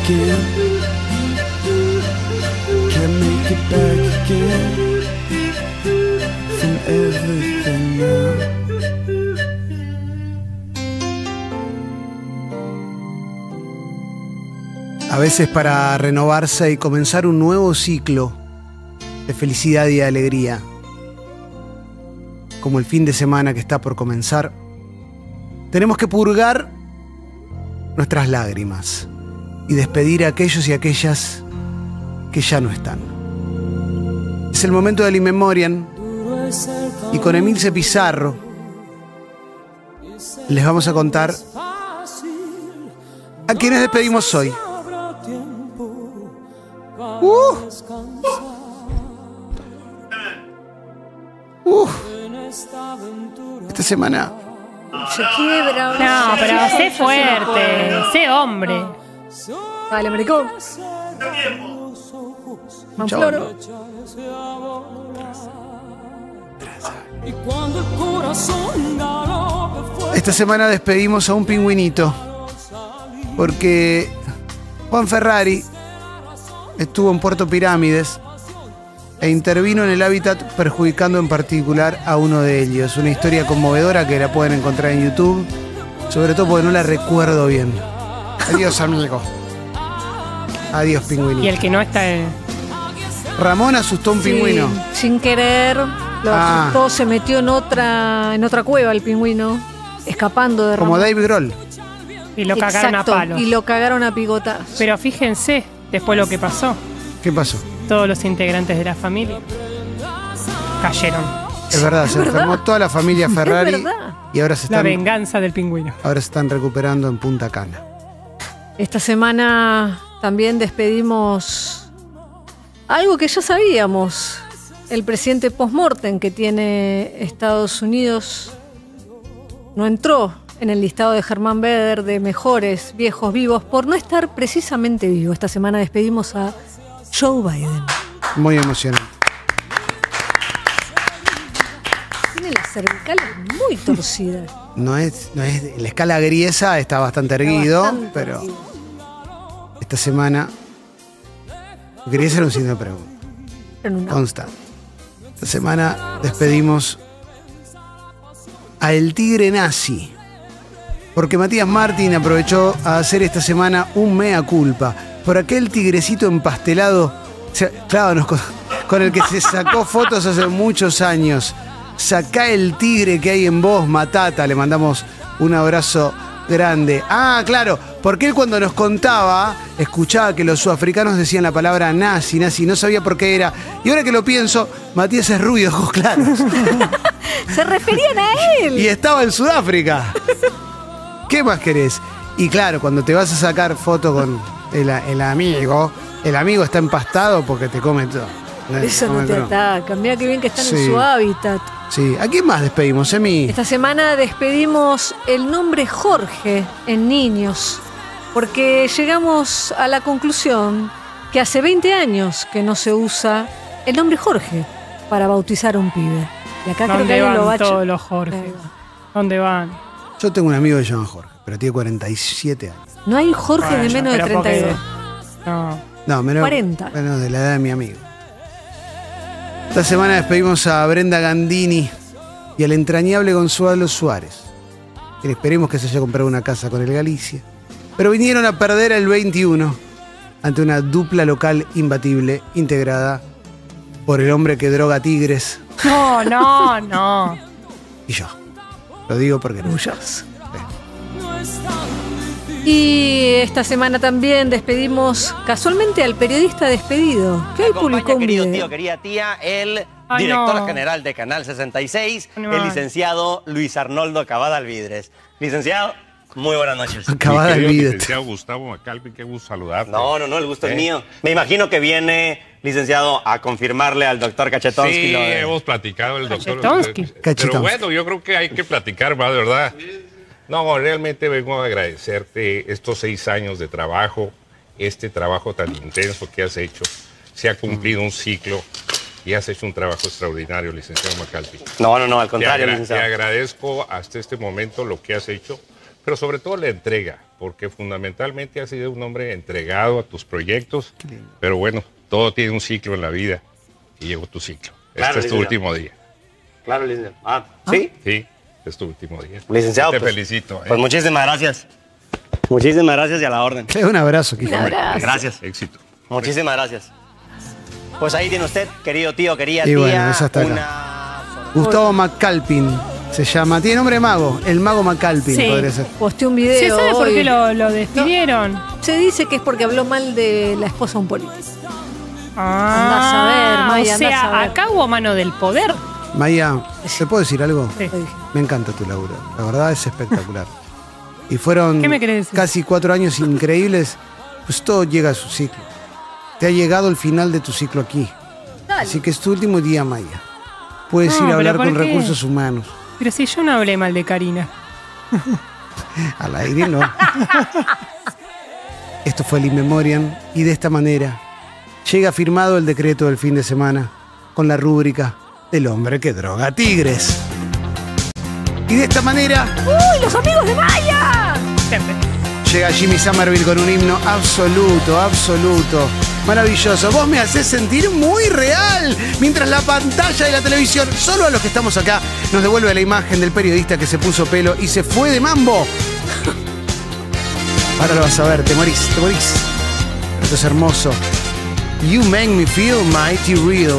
again. Can't make it back again from everything now. A veces para renovarse y comenzar un nuevo ciclo de felicidad y de alegría, como el fin de semana que está por comenzar, tenemos que purgar nuestras lágrimas y despedir a aquellos y aquellas que ya no están. Es el momento del In Memoriam y con Emilce Pizarro les vamos a contar a quienes despedimos hoy. Esta semana se quiebra. No, pero sé fuerte, sé hombre. Vale, maricón. Manfloro. Esta semana despedimos a un pingüinito porque Juan Ferrari estuvo en Puerto Pirámides e intervino en el hábitat perjudicando en particular a uno de ellos. Una historia conmovedora que la pueden encontrar en YouTube, sobre todo porque no la recuerdo bien. Adiós, amigo. Adiós, pingüinito. Y el que no está en... Ramón asustó a un pingüino. Sin querer, lo asustó, se metió en otra cueva el pingüino, escapando de Ramón. Como Dave Grohl. Y lo cagaron a palos. Y lo cagaron a pigotazos. Pero fíjense después lo que pasó. ¿Qué pasó? Todos los integrantes de la familia cayeron. Es verdad, se enfermó toda la familia Ferrari y ahora se están... La venganza del pingüino. Ahora se están recuperando en Punta Cana. Esta semana también despedimos algo que ya sabíamos. El presidente post-mortem que tiene Estados Unidos no entró en el listado de Germán Beder de mejores viejos vivos por no estar precisamente vivo. Esta semana despedimos a Joe Biden. Muy emocionante. Tiene las cervicales muy torcidas. No es la escala Griesa está bastante erguido, pero esta semana Griesa era un signo de pregunta. Constante. Esta semana despedimos a el tigre nazi. Porque Matías Martín aprovechó a hacer esta semana un mea culpa por aquel tigrecito empastelado, claro, con el que se sacó fotos hace muchos años. Sacá el tigre que hay en vos, Matata. Le mandamos un abrazo grande. Ah, claro, porque él cuando nos contaba, escuchaba que los sudafricanos decían la palabra nazi, no sabía por qué era. Y ahora que lo pienso, Matías es rubio, ojos claros. Se referían a él. Y estaba en Sudáfrica. ¿Qué más querés? Y claro, cuando te vas a sacar foto con el amigo está empastado porque te come todo. Eso no te ataca. Mira qué bien que están en su hábitat. Sí. ¿A quién más despedimos, Emi? Esta semana despedimos el nombre Jorge en niños, porque llegamos a la conclusión que hace 20 años que no se usa el nombre Jorge para bautizar a un pibe. Y acá creo que alguien lo va a todos los Jorge? ¿Dónde van? Yo tengo un amigo que se llama Jorge, pero tiene 47 años. No hay Jorge de menos de 32. No, menos 40. Menos de la edad de mi amigo. Esta semana despedimos a Brenda Gandini y al entrañable Gonzalo Suárez, quien esperemos que se haya comprado una casa con el Galicia. Pero vinieron a perder el 21 ante una dupla local imbatible integrada por el hombre que droga tigres. No. Y yo. Lo digo porque no. Y esta semana también despedimos casualmente al periodista despedido. ¿Qué hay publicó un querido video? tío, querida tía, el director general de Canal 66, el licenciado Luis Arnoldo Cavada Alvidres. Licenciado, muy buenas noches. Cavada Alvidres. Licenciado Gustavo Macalpi, qué gusto saludarte. No, el gusto es mío. Me imagino que viene, licenciado, a confirmarle al doctor Cachetonsky. Sí, lo de... hemos platicado el doctor. Cachetonsky. Pero bueno, yo creo que hay que platicar más, de verdad. No, realmente vengo a agradecerte estos 6 años de trabajo, este trabajo tan intenso que has hecho. Se ha cumplido un ciclo y has hecho un trabajo extraordinario, licenciado Macalpi. No, al contrario, licenciado. Te agradezco hasta este momento lo que has hecho, pero sobre todo la entrega, porque fundamentalmente has sido un hombre entregado a tus proyectos, pero bueno, todo tiene un ciclo en la vida y llegó tu ciclo. Claro, Este es tu último día. Claro, licenciado. ¿Sí? Sí, es tu último día. Licenciado, te pues, felicito. Pues muchísimas gracias. Muchísimas gracias y a la orden. Un abrazo, Kiko. Gracias. Éxito. Muchísimas gracias. Pues ahí tiene usted, querido tío, querida Y tía, bueno, eso está acá. Gustavo McAlpin se llama. Tiene nombre de mago. El mago McAlpin Sí. podría ser. Posteó un video. ¿Se sabe por hoy. qué lo despidieron? No, se dice que es porque habló mal de la esposa de un político. Ah, Andá a saber, Maya, o andá a sea, saber. acá hubo mano del poder. Maya, ¿te puedo decir algo? Sí. Me encanta tu laburo. La verdad es espectacular. Y fueron ¿Qué me querés decir? casi 4 años increíbles. Pues todo llega a su ciclo. Te ha llegado el final de tu ciclo aquí. Así que es tu último día, Maya. Puedes No, ir a pero hablar ¿por con qué? recursos humanos. Pero si yo no hablé mal de Karina. Al aire no. Esto fue el In Memoriam y de esta manera llega firmado el decreto del fin de semana con la rúbrica del hombre que droga tigres. Y de esta manera ¡Uy, los amigos de Maya! llega Jimmy Somerville con un himno absoluto, absoluto, maravilloso. Vos me hacés sentir muy real, mientras la pantalla de la televisión, solo a los que estamos acá, nos devuelve la imagen del periodista que se puso pelo y se fue de mambo. Ahora lo vas a ver, te morís, te morís. Esto es hermoso. You make me feel mighty real.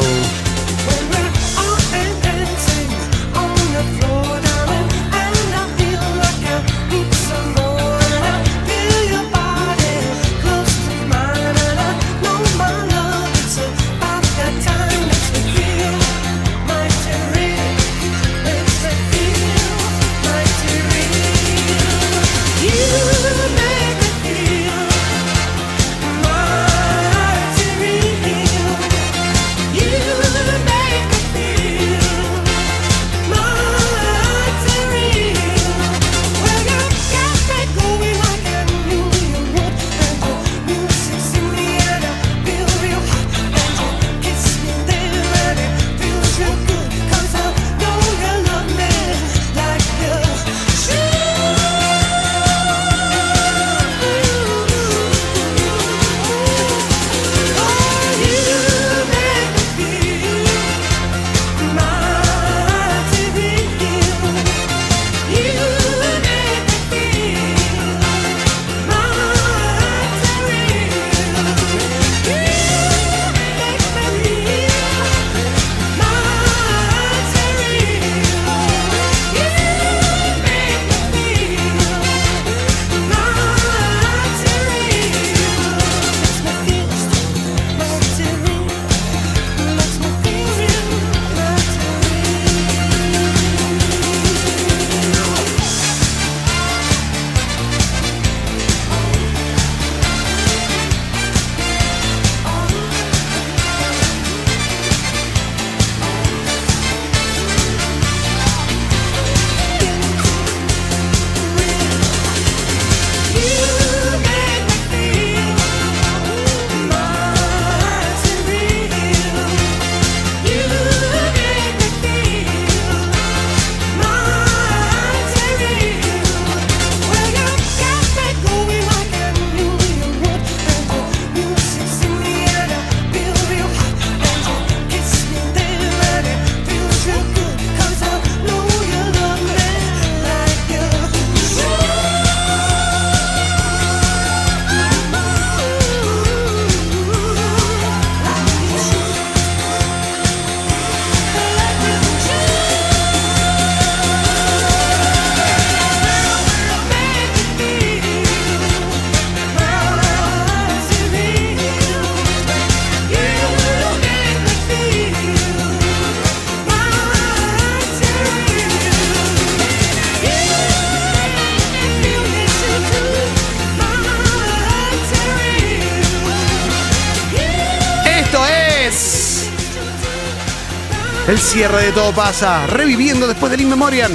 El cierre de Todo Pasa, reviviendo después del In Memoriam.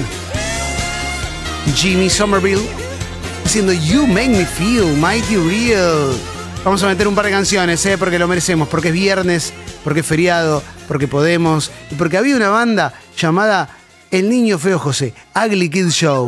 Jimmy Somerville diciendo You make me feel mighty real. Vamos a meter un par de canciones, porque lo merecemos, porque es viernes, porque es feriado, porque podemos y porque había una banda llamada El Niño Feo José, Ugly Kid Show.